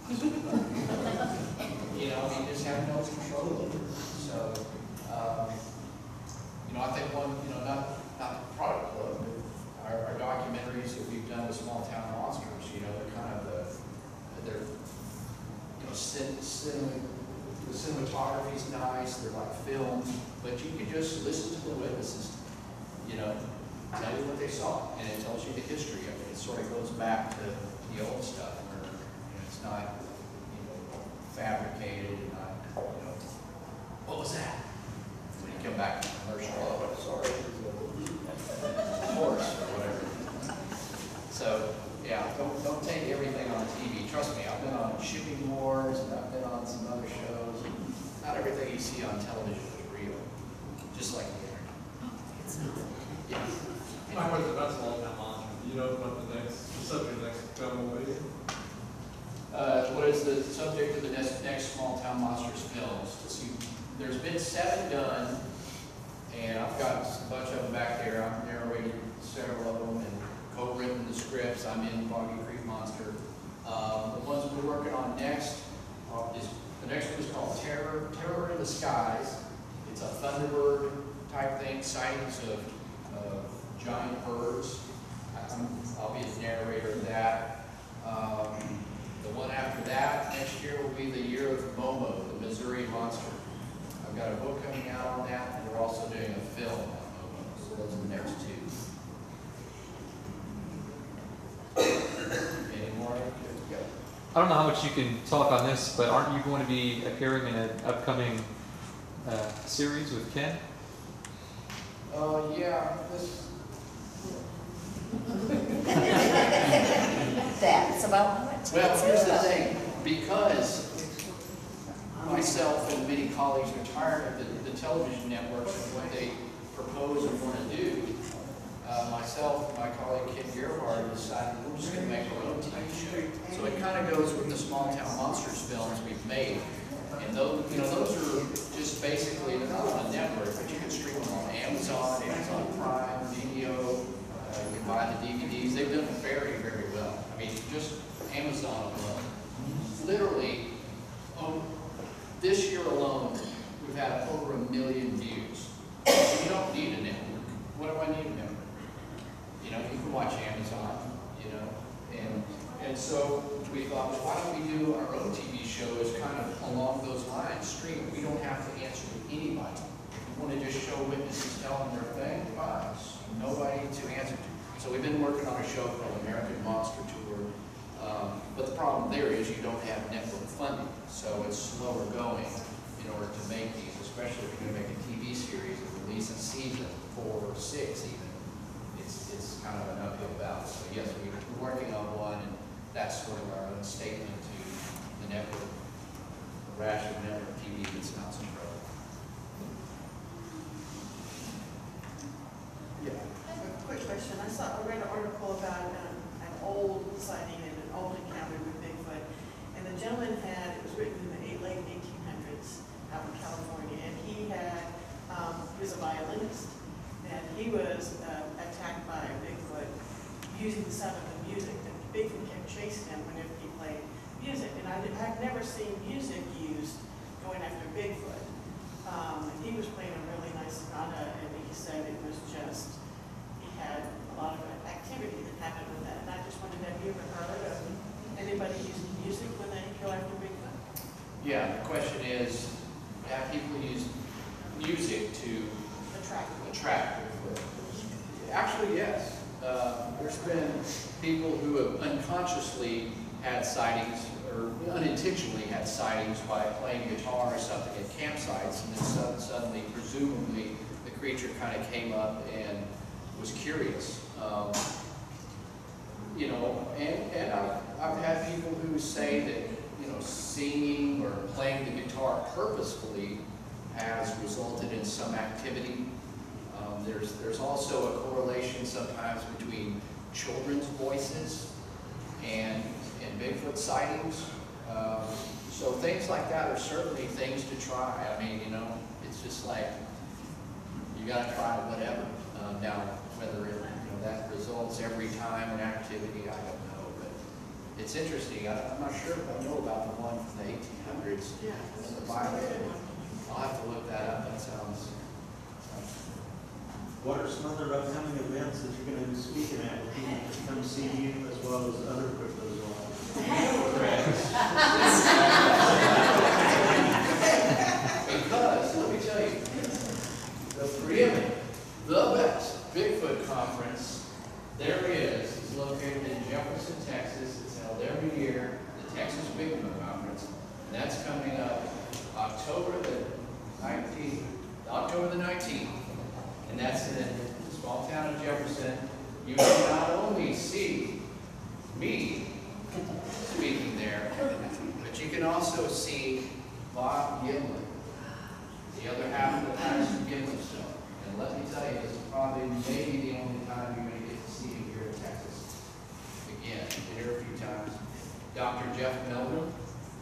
You know, you just have no control over it. So, um, you know, I think one, you know, not not the product club, but our, our documentaries that we've done with Small Town Monsters, you know, they're kind of the, they're, you know, cin cinema, the cinematography's nice, they're like films, but you can just listen to the witnesses, you know, tell you what they saw, and it tells you the history of it. It sort of goes back to the old stuff where, you know, it's not, you know, fabricated and not, you know, what was that? When you come back to the commercial, oh, sorry, it was a horse or whatever. So, yeah, don't, don't take everything on T V. Trust me, I've been on Shipping Wars, and I've been on some other shows. Not everything you see on television is real, just like the internet. It's not. Yeah. My question about Small Town Monsters. Do you know what the next, the subject of the next film will be? Uh, what is the subject of the next, next Small Town Monsters films? Let's see. There's been seven done, and I've got a bunch of them back there. I've narrated several of them and co-written the scripts. I'm in Boggy Creek Monster. Um, the ones we're working on next uh, is the next one is called Terror, Terror in the Skies. It's a Thunderbird type thing, sightings of uh, giant birds. I'm, I'll be the narrator of that. Um, the one after that, next year, will be the year of Momo, the Missouri Monster. I've got a book coming out on that, and we're also doing a film on Momo. So those are the next two. Any more? Go. I don't know how much you can talk on this, but aren't you going to be appearing in an upcoming uh, series with Ken? Uh, yeah, this. That's about how much. Well, here's the thing, because myself and many colleagues are tired of the, the television networks and what they propose and want to do, uh, myself and my colleague Ken Gerhard decided we're just going to make our own T V show. So it kind of goes with the Small Town Monsters films we've made. And those, you know, those are just basically, they're not on a network, but you can stream them on Amazon, Amazon Prime, Video, uh, you can buy the D V Ds. They've done very, very well. I mean, just Amazon alone. Literally, oh, this year alone, we've had over a million views. You don't need a network. What do I need a network? You know, you can watch Amazon, you know, and and so we thought, well, why don't we do our own T V show as kind of along those lines, stream. We don't have to answer to anybody. If we want to just show witnesses telling their thing, fine. Nobody to answer to. So So we've been working on a show called American Monster Tour, um, but the problem there is you don't have network funding, so it's slower going in order to make these, especially if you're going to make a T V series and release a season, four or six even. It's, it's kind of an uphill battle. So yes, we're working on one, and that's sort of our own statement to the network, the rash of network T V that's not so pro. A quick question. I saw, I read an article about um, an old sighting and an old encounter with Bigfoot. And the gentleman had, it was written in the eight- late eighteen hundreds out in California. And he had, um, he was a violinist. And he was uh, attacked by Bigfoot using the sound of the music. And Bigfoot kept chasing him whenever he played music. And I did, I've never seen music used going after Bigfoot. Um, and he was playing a really nice sonata, and he said it was just, he had a lot of activity that happened with that. And I just wondered, have you ever heard of anybody using music when they go after Bigfoot? Yeah, the question is, have people use music to Attract. attract Bigfoot? Actually, yes. Uh, there's been people who have unconsciously had sightings or unintentionally had sightings by playing guitar or something at campsites, and then sud- suddenly, presumably, the creature kind of came up and was curious. Um, you know, and, and I've, I've had people who say that, you know, singing or playing the guitar purposefully has resulted in some activity. Um, there's, there's also a correlation sometimes between children's voices and, and Bigfoot sightings. Um, so things like that are certainly things to try. I mean, you know, it's just like, you gotta try whatever. Um, now, whether it, you know, that results every time in activity, I don't know, but it's interesting. I, I'm not sure if I know about the one from the eighteen hundreds. Yeah. The violin. I'll have to look that up. That sounds. What are some other upcoming events that you're going to be speaking at where people can come see you as well as other cryptozoologists? Because, let me tell you, the preeminent, the best Bigfoot conference there is, is located in Jefferson, Texas. It's held every year, the Texas Bigfoot Conference. And that's coming up October the nineteenth, October the nineteenth. And that's in the small town of Jefferson. You will not only see me speaking there, but you can also see Bob Gimlin, the other half of the Pastor Gimlin show. And let me tell you, this is probably maybe the only time you're going to get to see him here in Texas. Again, been here a few times. Doctor Jeff Melvin,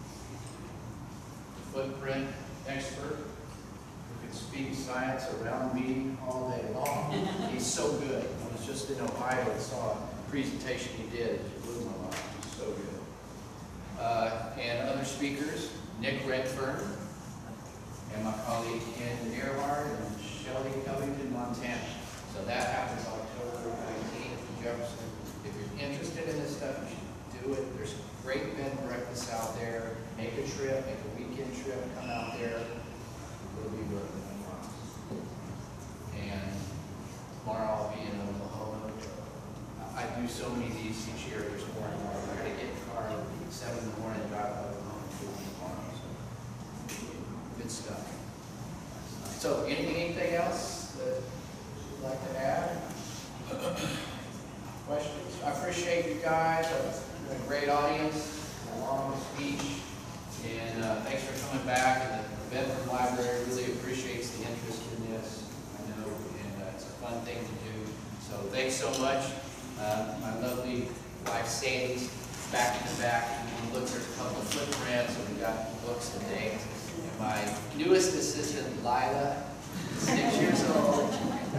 footprint expert, who can speak science around me all day long. He's so good. I was just in Ohio and saw a presentation he did. It blew my mind. He's so good. Uh, and other speakers, Nick Redfern, and my colleague Ken Earhart and Shelley Covington, Montana. So that happens October nineteenth in Jefferson. If you're interested in this stuff, you should do it. There's great bed and breakfasts out there. Make a trip, make a weekend trip, come out there. It'll be worth it, I promise. And tomorrow I'll be in Oklahoma. I do so many of these each year. There's more and more. I gotta get in the car at seven in the morning and drive to Oklahoma tomorrow. So good stuff. So anything, anything else that you'd like to add? Questions? I appreciate you guys. You're a great audience. A long speech. And uh, thanks for coming back. And the Bedford Library really appreciates the interest in this. I know, and uh, it's a fun thing to do. So thanks so much. Uh, my lovely wife Sandy's back in the back. You can look for a couple of footprints, and we got books today. And my newest assistant, Lila, six years old.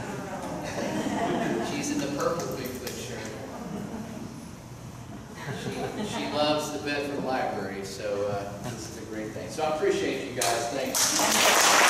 She's in the purple Bigfoot shirt. She, she loves the Bedford Library, so uh, this is a great thing. So I appreciate you guys. Thanks.